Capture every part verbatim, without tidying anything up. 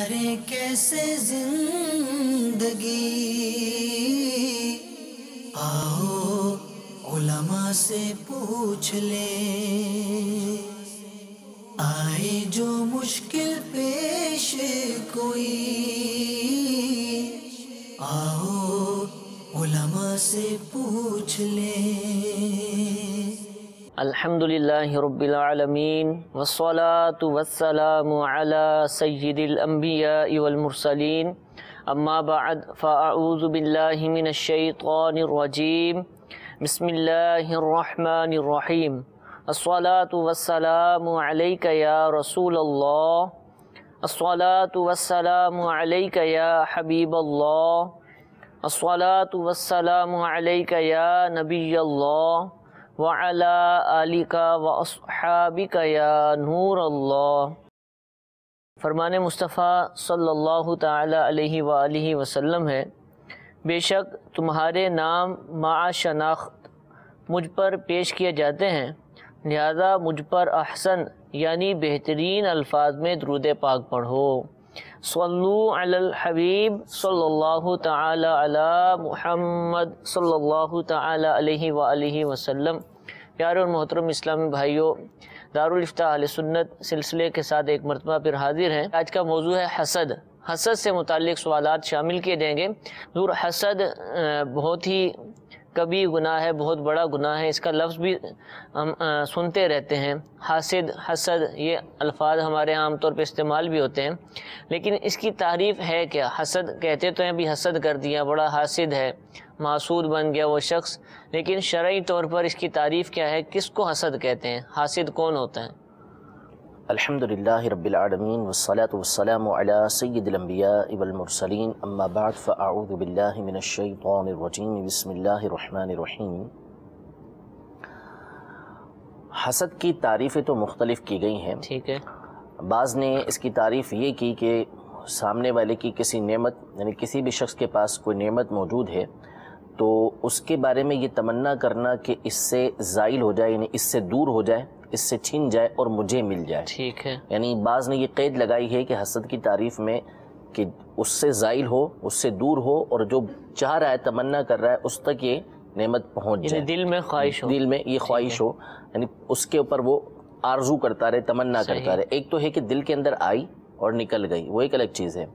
گزارے کیسے زندگی، آؤ علماء سے پوچھ لیں، آئے جو مشکل پیش کوئی، آؤ علماء سے پوچھ لیں۔ الحمدللہ رب العالمین والصلاة والسلام علی سید الانبیاء والمرسلین، اما بعد فاعوذ باللہ من الشیطان الرجیم، بسم اللہ الرحمن الرحیم۔ الصلاة والسلام علیک یا رسول اللہ، الصلاة والسلام علیک یا حبیب اللہ، الصلاة والسلام علیک یا نبی اللہ، وَعَلَىٰ آلِكَ وَأَصْحَابِكَ يَا نور اللہ۔ فرمان مصطفیٰ صلی اللہ تعالی علیہ وآلہ وسلم ہے، بے شک تمہارے نام مع شناخت مجھ پر پیش کیے جاتے ہیں، لہذا مجھ پر احسن یعنی بہترین الفاظ میں درود پاک پڑھو۔ صلو علی الحبیب صلی اللہ تعالی علی محمد صلی اللہ تعالی علیہ وآلہ وسلم۔ پیارے اور محترم اسلامی بھائیوں، دارال افتاء اہل سنت سلسلے کے ساتھ ایک مرتبہ پھر حاضر ہیں۔ آج کا موضوع ہے حسد۔ حسد سے متعلق سوالات شامل کیے جائیں گے۔ حضور، حسد بہت ہی کبھی گناہ ہے، بہت بڑا گناہ ہے، اس کا لفظ بھی ہم سنتے رہتے ہیں، حاسد، حسد، یہ الفاظ ہمارے عام طور پہ استعمال بھی ہوتے ہیں، لیکن اس کی تعریف ہے کیا؟ حسد کہتے تو ہیں بھی حسد کر دیا، بڑا حاسد ہے، محسود بن گیا وہ شخص، لیکن شرعی طور پر اس کی تعریف کیا ہے؟ کس کو حسد کہتے ہیں؟ حاسد کون ہوتا ہے؟ الحمدللہ رب العالمین والصلاة والسلام علی سید الانبیاء والمرسلین، اما بعد فاعوذ باللہ من الشیطان الرجیم، بسم اللہ الرحمن الرحیم۔ حسد کی تعریفیں تو مختلف کی گئی ہیں، ٹھیک ہے۔ بعض نے اس کی تعریف یہ کی کہ سامنے والے کی کسی نعمت، یعنی کسی بھی شخص کے پاس کوئی نعمت موجود ہے تو اس کے بارے میں یہ تمنا کرنا کہ اس سے زائل ہو جائے، یعنی اس سے دور ہو جائے، اس سے چھن جائے اور مجھے مل جائے، ٹھیک ہے۔ یعنی بعض نے یہ قید لگائی ہے کہ حسد کی تعریف میں کہ اس سے زائل ہو، اس سے دور ہو، اور جو چاہ رہا ہے، تمنا کر رہا ہے، اس تک یہ نعمت پہنچ جائے، دل میں خواہش ہو، دل میں یہ خواہش ہو، یعنی اس کے اوپر وہ آرزو کرتا رہے، تمنا کرتا رہے۔ ایک تو ہے کہ دل کے اندر آئی اور نکل گئی، وہ ایک الگ چیز ہے۔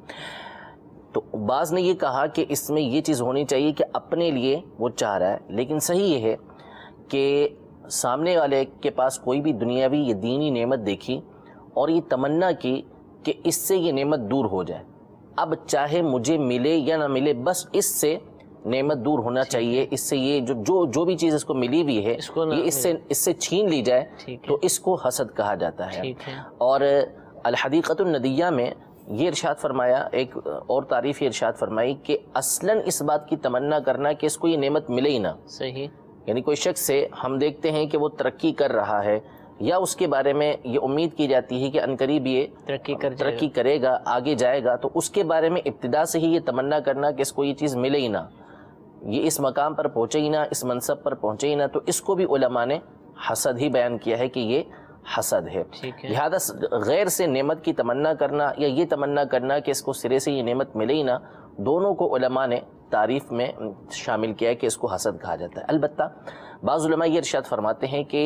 تو بعض نے یہ کہا کہ اس میں یہ چیز ہونی چاہیے کہ اپنے لیے وہ چاہ رہا ہے، لیکن صحیح یہ ہے کہ سامنے والے کے پاس کوئی بھی دنیاوی یا دینی نعمت دیکھی اور یہ تمنا کی کہ اس سے یہ نعمت دور ہو جائے، اب چاہے مجھے ملے یا نہ ملے، بس اس سے نعمت دور ہونا چاہیے، اس سے یہ جو جو جو بھی چیز اس کو ملی ہوئی ہے یہ اس سے اس سے چھین لی جائے، تو اس کو حسد کہا جاتا ہے۔ اور الحدیقۃ الندیہ میں یہ ارشاد فرمایا، ایک اور تعریف یہ ارشاد فرمائی کہ اصلاً اس بات کی تمنا کرنا کہ اس کو یہ نعمت ملے ہی نہ، صحیح، یعنی کوئی شخص سے ہم دیکھتے ہیں کہ وہ ترقی کر رہا ہے، یا اس کے بارے میں یہ امید کی جاتی ہے کہ عنقریب یہ ترقی کر ترقی کرے گا، آگے جائے گا، تو اس کے بارے میں ابتدا سے ہی یہ تمنا کرنا کہ اس کو یہ چیز ملے ہی نہ، یہ اس مقام پر پہنچے ہی نہ، اس منصب پر پہنچے ہی نہ، تو اس کو بھی علماء نے حسد ہی بیان کیا ہے کہ یہ حسد ہے۔ لہذا غیر سے نعمت کی تمنا کرنا یا یہ تمنا کرنا کہ اس کو سرے سے یہ نعمت ملے ہی نہ، دونوں کو علماء نے تعریف میں شامل کیا ہے کہ اس کو حسد کہا جاتا ہے۔ البتہ بعض علماء یہ ارشاد فرماتے ہیں کہ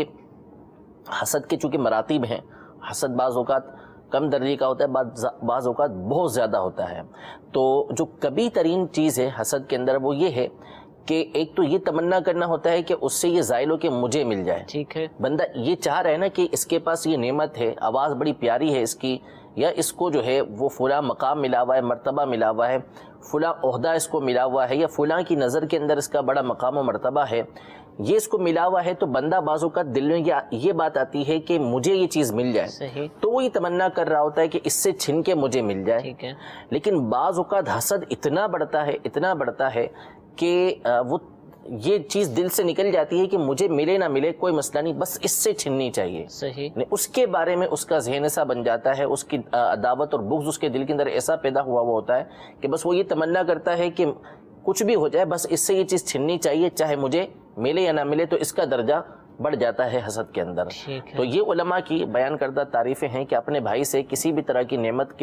حسد کے چونکہ مراتب ہیں، حسد بعض اوقات کم درجے کا ہوتا ہے، بعض بعض اوقات بہت زیادہ ہوتا ہے، تو جو کبھی ترین چیز ہے حسد کے اندر وہ یہ ہے کہ ایک تو یہ تمنا کرنا ہوتا ہے کہ اس سے یہ زائل ہو کہ مجھے مل جائے، ٹھیک ہے، بندہ یہ چاہ رہا ہے نا کہ اس کے پاس یہ نعمت ہے، آواز بڑی پیاری ہے اس کی، یا اس کو جو ہے وہ فلاں مقام ملا ہوا ہے، مرتبہ ملا ہوا ہے، فلاں عہدہ اس کو ملا ہوا ہے، یا فلاں کی نظر کے اندر اس کا بڑا مقام و مرتبہ ہے، یہ اس کو ملا ہوا ہے، تو بندہ بعض اوقات دل میں یہ بات آتی ہے کہ مجھے یہ چیز مل جائے، تو وہ یہ تمنا کر رہا ہوتا ہے کہ اس سے چھن کے مجھے مل جائے، لیکن بعض اوقات حسد اتنا بڑھتا ہے اتنا بڑھتا ہے کہ وہ یہ چیز دل سے نکل جاتی ہے کہ مجھے ملے نہ ملے کوئی مسئلہ نہیں، بس اس سے چھننی چاہیے، صحیح، اس کے بارے میں اس کا ذہن ایسا بن جاتا ہے، اس کی عداوت اور بغض اس کے دل کے اندر ایسا پیدا ہوا ہوا ہوتا ہے کہ بس وہ یہ تمنا کرتا ہے کہ کچھ بھی ہو جائے، بس اس سے یہ چیز چھننی چاہیے، چاہے مجھے ملے یا نہ ملے، تو اس کا درجہ بڑھ جاتا ہے حسد کے اندر۔ تو یہ علماء کی بیان کردہ تعریفیں ہیں کہ اپنے بھائی سے کسی بھی طرح کی نعمت کے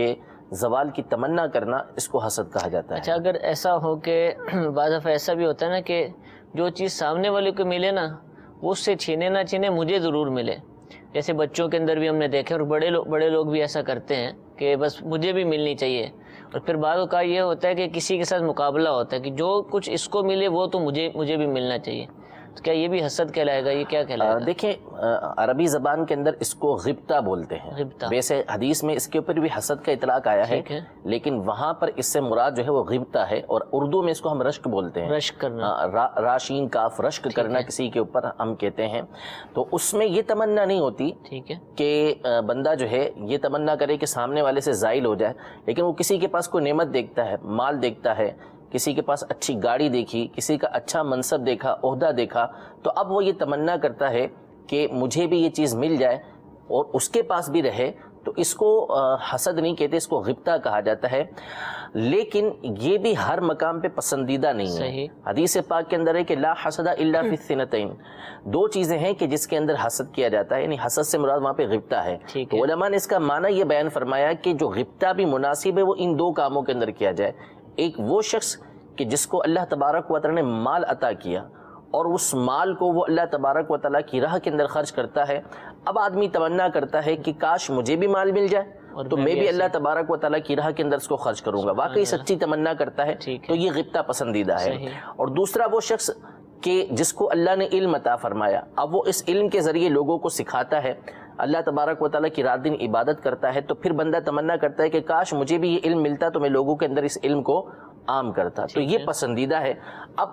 زوال کی تمنا کرنا، اس کو حسد کہا جاتا ہے۔ اچھا، اگر ایسا ہو کہ بعض دفعہ ایسا بھی ہوتا ہے نا کہ جو چیز سامنے والے کو ملے نا وہ اس سے چھینے نہ چھینے مجھے ضرور ملے، جیسے بچوں کے اندر بھی ہم نے دیکھے، اور بڑے لوگ بڑے لوگ بھی ایسا کرتے ہیں کہ بس مجھے بھی ملنی چاہیے، اور پھر بعض اوقات یہ ہوتا ہے کہ کسی کے ساتھ مقابلہ ہوتا ہے کہ جو کچھ اس کو ملے وہ تو مجھے مجھے بھی ملنا چاہیے، تو کیا یہ بھی حسد کہلائے گا؟ یہ کیا کہلائے گا؟ دیکھیں عربی زبان کے اندر اس کو غبطہ بولتے ہیں، غبطہ۔ ویسے حدیث میں اس کے اوپر بھی حسد کا اطلاق آیا ہے، لیکن وہاں پر اس سے مراد جو ہے وہ غبطہ ہے، اور اردو میں اس کو ہم رشک بولتے ہیں، رشک کرنا، راشین کاف رشک کرنا کسی کے اوپر ہم کہتے ہیں۔ تو اس میں یہ تمنا نہیں ہوتی ٹھیک ہے کہ بندہ جو ہے یہ تمنا کرے کہ سامنے والے سے زائل ہو جائے، لیکن وہ کسی کے پاس کوئی نعمت دیکھتا ہے، مال دیکھتا ہے، کسی کے پاس اچھی گاڑی دیکھی، کسی کا اچھا منصب دیکھا، عہدہ دیکھا، تو اب وہ یہ تمنا کرتا ہے کہ مجھے بھی یہ چیز مل جائے اور اس کے پاس بھی رہے، تو اس کو حسد نہیں کہتے، اس کو غبطہ کہا جاتا ہے۔ لیکن یہ بھی ہر مقام پہ پسندیدہ نہیں ہے۔ حدیث پاک کے اندر ہے کہ لا حسد الا فی الثنتین، دو چیزیں ہیں کہ جس کے اندر حسد کیا جاتا ہے، یعنی حسد سے مراد وہاں پہ غبطہ ہے۔ تو علماء نے اس کا معنی یہ بیان فرمایا کہ جو غبطہ بھی مناسب ہے وہ ان دو کاموں کے اندر کیا جائے، ایک وہ شخص کہ جس کو اللہ تبارک و تعالی نے مال عطا کیا اور اس مال کو وہ اللہ تبارک و تعالی کی راہ کے اندر خرچ کرتا ہے، اب آدمی تمنا کرتا ہے کہ کاش مجھے بھی مال مل جائے تو میں بھی اللہ تبارک و تعالی کی راہ کے اندر اس کو خرچ کروں گا، واقعی سچی تمنا کرتا ہے تو یہ غبطہ پسندیدہ ہے۔ اور دوسرا وہ شخص کہ جس کو اللہ نے علم عطا فرمایا، اب وہ اس علم کے ذریعے لوگوں کو سکھاتا ہے، اللہ تبارک و تعالیٰ کی رات دن عبادت کرتا ہے، تو پھر بندہ تمنا کرتا ہے کہ کاش مجھے بھی یہ علم ملتا تو میں لوگوں کے اندر اس علم کو عام کرتا، تو یہ پسندیدہ ہے۔ اب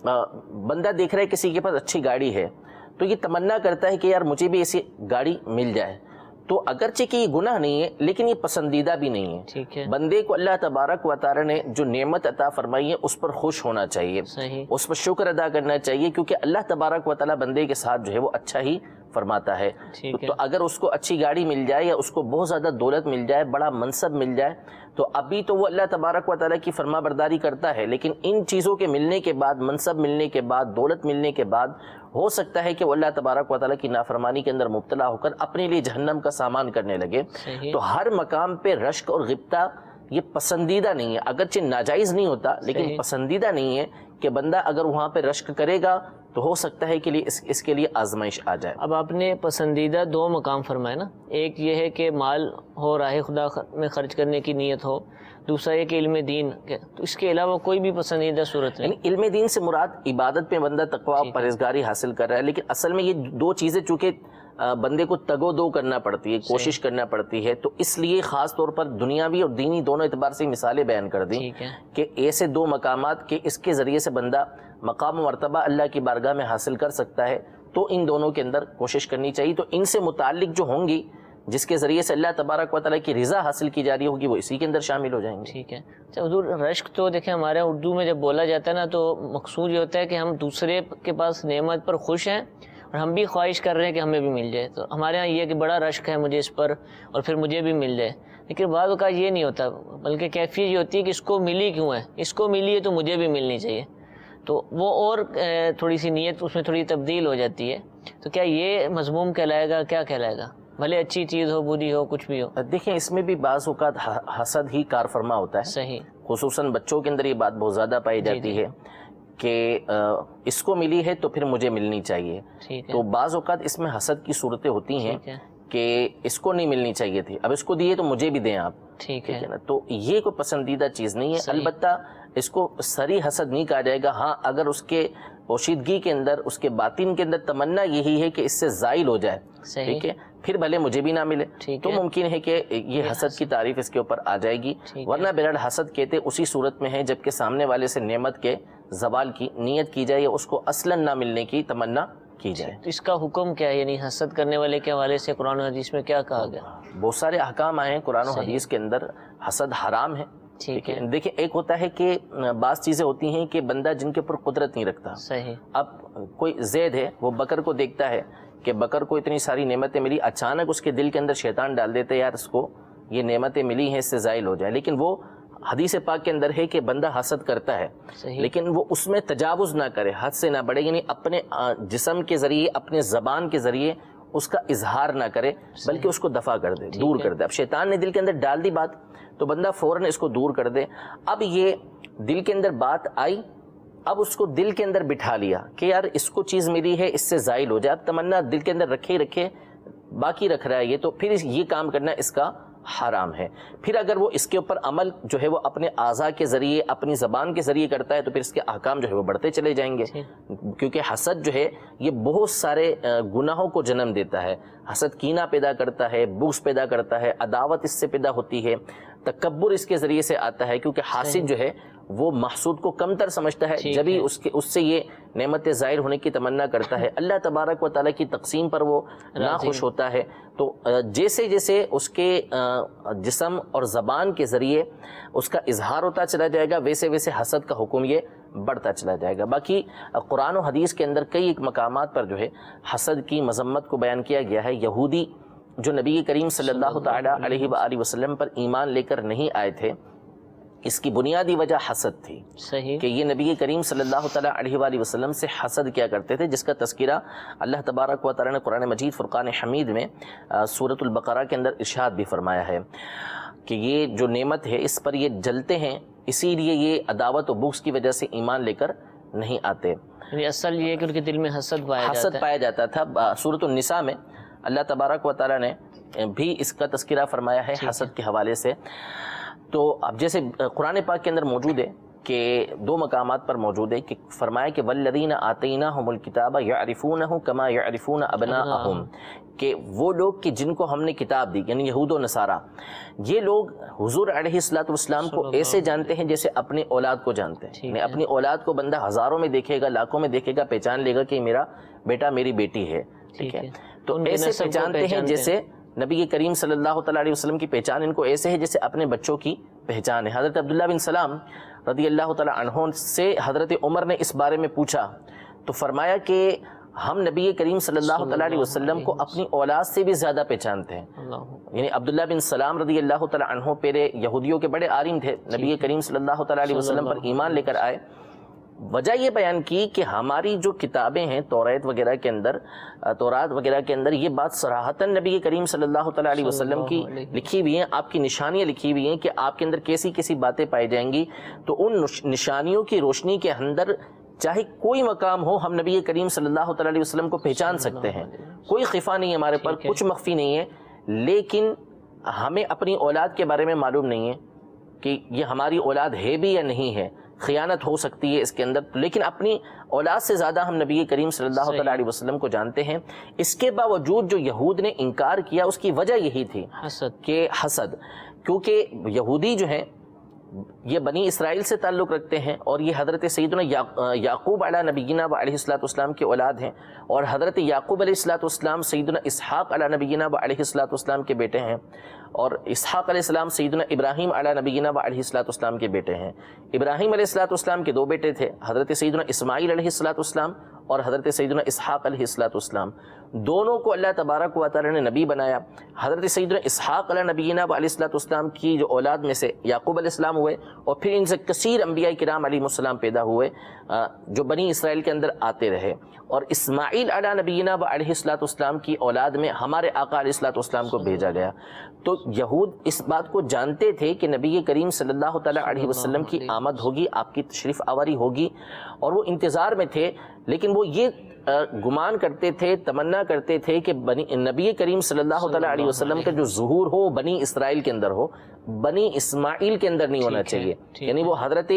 بندہ دیکھ رہا ہے کسی کے پاس اچھی گاڑی ہے تو یہ تمنا کرتا ہے کہ یار مجھے بھی ایسی گاڑی مل جائے، تو اگرچہ کہ یہ گناہ نہیں ہے لیکن یہ پسندیدہ بھی نہیں ہے۔ ٹھیک ہے، بندے کو اللہ تبارک و تعالی نے جو نعمت عطا فرمائی ہے اس پر خوش ہونا چاہیے، اس پر شکر ادا کرنا چاہیے، کیونکہ اللہ تبارک و تعالی بندے کے ساتھ جو ہے وہ اچھا ہی فرماتا ہے۔ تو اگر اس کو اچھی گاڑی مل جائے یا اس کو بہت زیادہ دولت مل جائے، بڑا منصب مل جائے، تو ابھی تو وہ اللہ تبارک و تعالیٰ کی فرما برداری کرتا ہے، لیکن ان چیزوں کے ملنے کے بعد، منصب ملنے کے بعد، دولت ملنے کے بعد ہو سکتا ہے کہ وہ اللہ تبارک و تعالیٰ کی نافرمانی کے اندر مبتلا ہو کر اپنے لیے جہنم کا سامان کرنے لگے۔ تو ہر مقام پہ رشک اور غبطہ یہ پسندیدہ نہیں ہے، اگرچہ ناجائز نہیں ہوتا لیکن پسندیدہ نہیں ہے کہ بندہ اگر وہاں پہ رشک کرے گا تو ہو سکتا ہے کہ اس, اس کے لیے آزمائش آ جائے۔ اب آپ نے پسندیدہ دو مقام فرمائے نا، ایک یہ ہے کہ مال ہو، راہ خدا میں خرچ کرنے کی نیت ہو، دوسرا یہ کہ علم دین، تو اس کے علاوہ کوئی بھی پسندیدہ صورت نہیں؟ یعنی علم دین سے مراد عبادت پہ بندہ تقوی پرہیزگاری حاصل کر رہا ہے، لیکن اصل میں یہ دو چیزیں چونکہ بندے کو تگو دو کرنا پڑتی ہے، کوشش کرنا پڑتی ہے، تو اس لیے خاص طور پر دنیاوی اور دینی دونوں اعتبار سے مثالیں بیان کر دیں کہ ایسے دو مقامات کہ اس کے ذریعے سے بندہ مقام و مرتبہ اللہ کی بارگاہ میں حاصل کر سکتا ہے، تو ان دونوں کے اندر کوشش کرنی چاہیے۔ تو ان سے متعلق جو ہوں گی جس کے ذریعے سے اللہ تبارک و تعالیٰ کی رضا حاصل کی جا رہی ہوگی وہ اسی کے اندر شامل ہو جائیں گے۔ ٹھیک ہے۔ اچھا حضور، رشک تو دیکھیں ہمارے اردو میں جب بولا جاتا ہے نا تو مقصود یہ ہوتا ہے کہ ہم دوسرے کے پاس نعمت پر خوش ہیں اور ہم بھی خواہش کر رہے ہیں کہ ہمیں بھی مل جائے، تو ہمارے ہاں یہ کہ بڑا رشک ہے مجھے اس پر اور پھر مجھے بھی مل جائے، لیکن بعض اوقات یہ نہیں ہوتا، بلکہ کیفیت یہ ہوتی ہے کہ اس کو ملی کیوں ہے، اس کو ملی ہے تو مجھے بھی ملنی چاہیے، تو وہ اور تھوڑی سی نیت اس میں تھوڑی تبدیل ہو جاتی ہے۔ تو کیا یہ مذموم کہلائے گا، کیا کہلائے گا؟ بھلے اچھی چیز ہو، بری ہو، کچھ بھی ہو۔ دیکھیں اس میں بھی بعض اوقات حسد ہی کار فرما ہوتا ہے، صحیح، خصوصاً بچوں کے اندر یہ بات بہت زیادہ پائی جاتی ہے کہ اس کو ملی ہے تو پھر مجھے ملنی چاہیے، تو بعض اوقات اس میں حسد کی صورتیں ہوتی ہیں کہ اس کو نہیں ملنی چاہیے تھی، اب اس کو دیے تو مجھے بھی دیں آپ، ٹھیک ہے نا، تو یہ کوئی پسندیدہ چیز نہیں ہے۔ البتہ اس کو سری حسد نہیں کہا جائے گا، ہاں اگر اس کے پوشیدگی کے اندر، اس کے باطن کے اندر تمنا یہی ہے کہ اس سے زائل ہو جائے، ٹھیک ہے، پھر بھلے مجھے بھی نہ ملے، تو ممکن ہے کہ یہ حسد کی تعریف اس کے اوپر آ جائے گی، ورنہ بہرحال حسد کہتے اسی صورت میں ہے جبکہ سامنے والے سے نعمت کے زوال کی نیت کی جائے یا اس کو اصلاً نہ ملنے کی تمنا کی جائے۔ تو اس کا حکم کیا ہے، یعنی حسد کرنے والے کے حوالے سے قرآن و حدیث میں کیا کہا گیا؟ بہت سارے احکام آئے ہیں قرآن و حدیث کے اندر، حسد حرام ہے۔ ٹھیک ہے، دیکھیں ایک ہوتا ہے کہ بعض چیزیں ہوتی ہیں کہ بندہ جن کے اوپر قدرت نہیں رکھتا، صحیح، اب کوئی زید ہے وہ بکر کو دیکھتا ہے کہ بکر کو اتنی ساری نعمتیں ملی، اچانک اس کے دل کے اندر شیطان ڈال دیتے یار اس کو یہ نعمتیں ملی ہیں اس سے زائل ہو جائے، لیکن وہ حدیث پاک کے اندر ہے کہ بندہ حسد کرتا ہے لیکن وہ اس میں تجاوز نہ کرے، حد سے نہ بڑھے، یعنی اپنے جسم کے ذریعے، اپنے زبان کے ذریعے اس کا اظہار نہ کرے بلکہ اس کو دفع کر دے، دور کر دے۔ اب شیطان نے دل کے اندر ڈال دی بات تو بندہ فوراً اس کو دور کر دے۔ اب یہ دل کے اندر بات آئی، اب اس کو دل کے اندر بٹھا لیا کہ یار اس کو چیز ملی ہے، اس سے زائل ہو جائے، اب تمنا دل کے اندر رکھے ہی رکھے، باقی رکھ رہا ہے یہ، تو پھر یہ کام کرنا اس کا حرام ہے۔ پھر اگر وہ اس کے اوپر عمل جو ہے وہ اپنے اعضاء کے ذریعے، اپنی زبان کے ذریعے کرتا ہے تو پھر اس کے احکام جو ہے وہ بڑھتے چلے جائیں گے، کیونکہ حسد جو ہے یہ بہت سارے گناہوں کو جنم دیتا ہے۔ حسد کینہ پیدا کرتا ہے، بغض پیدا کرتا ہے، عداوت اس سے پیدا ہوتی ہے، تکبر اس کے ذریعے سے آتا ہے، کیونکہ حاسد جو ہے وہ محسود کو کم تر سمجھتا ہے، جب ہی اس کے اس سے یہ نعمت ظاہر ہونے کی تمنا کرتا ہے، اللہ تبارک و تعالیٰ کی تقسیم پر وہ ناخوش ہوتا ہے۔ تو جیسے جیسے اس کے جسم اور زبان کے ذریعے اس کا اظہار ہوتا چلا جائے گا، ویسے ویسے حسد کا حکم یہ بڑھتا چلا جائے گا۔ باقی قرآن و حدیث کے اندر کئی ایک مقامات پر جو ہے حسد کی مذمت کو بیان کیا گیا ہے۔ یہودی جو نبی کریم صلی اللہ تعالیٰ علیہ وآلہ وسلم پر ایمان لے کر نہیں آئے تھے، اس کی بنیادی وجہ حسد تھی، صحیح کہ یہ نبی کریم صلی اللہ تعالیٰ علیہ وآلہ وسلم سے حسد کیا کرتے تھے، جس کا تذکرہ اللہ تبارک و تعالیٰ نے قرآن مجید فرقان حمید میں سورۃ البقرہ کے اندر ارشاد بھی فرمایا ہے کہ یہ جو نعمت ہے اس پر یہ جلتے ہیں، اسی لیے یہ عداوت و بغض کی وجہ سے ایمان لے کر نہیں آتے۔ یعنی اصل یہ کہ ان کے دل میں حسد پایا جاتا حسد پایا جاتا تھا۔ سورۃ النساء میں اللہ تبارک و تعالیٰ نے بھی اس کا تذکرہ فرمایا ہے حسد کے حوالے سے۔ تو اب جیسے قرآن پاک کے اندر موجود ہے کہ دو مقامات پر موجود ہے کہ فرمایا کہ والذین آتیناہم الکتاب یعرفونہ کما یعرفون ابناءہم، کہ وہ لوگ کہ جن کو ہم نے کتاب دی، یعنی یہود و نصارہ، یہ لوگ حضور علیہ الصلوۃ والسلام کو ایسے جانتے ہیں جیسے اپنی اولاد کو جانتے ہیں۔ یعنی اپنی اولاد کو بندہ ہزاروں میں دیکھے گا، لاکھوں میں دیکھے گا، پہچان لے گا کہ میرا بیٹا میری بیٹی ہے، ٹھیک ہے، تو ایسے پہچانتے ہیں جیسے نبی کریم صلی اللہ تعالیٰ علیہ وسلم کی پہچان ان کو ایسے ہے جیسے اپنے بچوں کی پہچان ہے۔ حضرت عبداللہ بن سلام رضی اللہ تعالیٰ عنہ سے حضرت عمر نے اس بارے میں پوچھا تو فرمایا کہ ہم نبی کریم صلی اللہ تعالیٰ علیہ وسلم کو اپنی اولاد سے بھی زیادہ پہچانتے ہیں۔ یعنی عبداللہ بن سلام رضی اللہ تعالیٰ عنہ پہلے یہودیوں کے بڑے عالم تھے، نبی کریم صلی اللہ تعالیٰ علیہ وسلم پر ایمان لے کر آئے۔ وجہ یہ بیان کی کہ ہماری جو کتابیں ہیں توریت وغیرہ کے اندر، تورات وغیرہ کے اندر یہ بات صراحتاً نبی کریم صلی اللہ تعالیٰ علیہ وسلم کی لکھی ہوئی ہیں، آپ کی نشانیاں لکھی ہوئی ہیں کہ آپ کے اندر کیسی کیسی باتیں پائی جائیں گی، تو ان نشانیوں کی روشنی کے اندر چاہے کوئی مقام ہو ہم نبی کریم صلی اللہ تعالیٰ علیہ وسلم کو پہچان سکتے ہیں، کوئی خفا نہیں ہے ہمارے پر، کچھ مخفی نہیں ہے، لیکن ہمیں اپنی اولاد کے بارے میں معلوم نہیں ہے کہ یہ ہماری اولاد ہے بھی یا نہیں ہے، خیانت ہو سکتی ہے اس کے اندر، لیکن اپنی اولاد سے زیادہ ہم نبی کریم صلی اللہ تعالیٰ علیہ وسلم کو جانتے ہیں۔ اس کے باوجود جو یہود نے انکار کیا اس کی وجہ یہی تھی حسد، کہ حسد، کیونکہ یہودی جو ہیں یہ بنی اسرائیل سے تعلق رکھتے ہیں اور یہ حضرت سیدنا یعقوب علیہ نبینا و علیہ الصلوۃ والسلام کی اولاد ہیں، اور حضرت یعقوب علیہ الصلوۃ والسلام سیدنا اسحاق علیہ نبینا و علیہ الصلوۃ والسلام کے بیٹے ہیں، اور اسحاق علیہ السلام سیدنا ابراہیم علیہ نبینا و علیہ الصلوۃ والسلام کے بیٹے ہیں۔ ابراہیم علیہ الصلوۃ والسلام کے دو بیٹے تھے، حضرت سیدنا اسماعیل علیہ الصلوۃ والسلام اور حضرت سیدنا اسحاق علیہ الصلوۃ والسلام، دونوں کو اللہ تبارک و تعالی نے نبی بنایا۔ حضرت سیدنا اسحاق علیہ نبینا و علیہ الصلوۃ والسلام کی جو اولاد میں سے یعقوب علیہ السلام ہوئے، اور پھر ان سے کثیر انبیاء کرام علیہ السلام پیدا ہوئے جو بنی اسرائیل کے اندر آتے رہے، اور اسماعیل علیہ نبینا و علیہ الصلوۃ والسلام کی اولاد میں ہمارے آقا علیہ الصلوۃ والسلام کو بھیجا گیا۔ تو یہود اس بات کو جانتے تھے کہ نبی کریم صلی اللہ تعالیٰ علیہ وسلم کی آمد ہوگی، آپ کی تشریف آوری ہوگی، اور وہ انتظار میں تھے، لیکن وہ یہ گمان کرتے تھے، تمنا کرتے تھے کہ بنی نبی کریم صلی اللہ تعالیٰ علیہ وسلم کا جو ظہور ہو بنی اسرائیل کے اندر ہو، بنی اسماعیل کے اندر نہیں ہونا چاہیے، یعنی وہ حضرت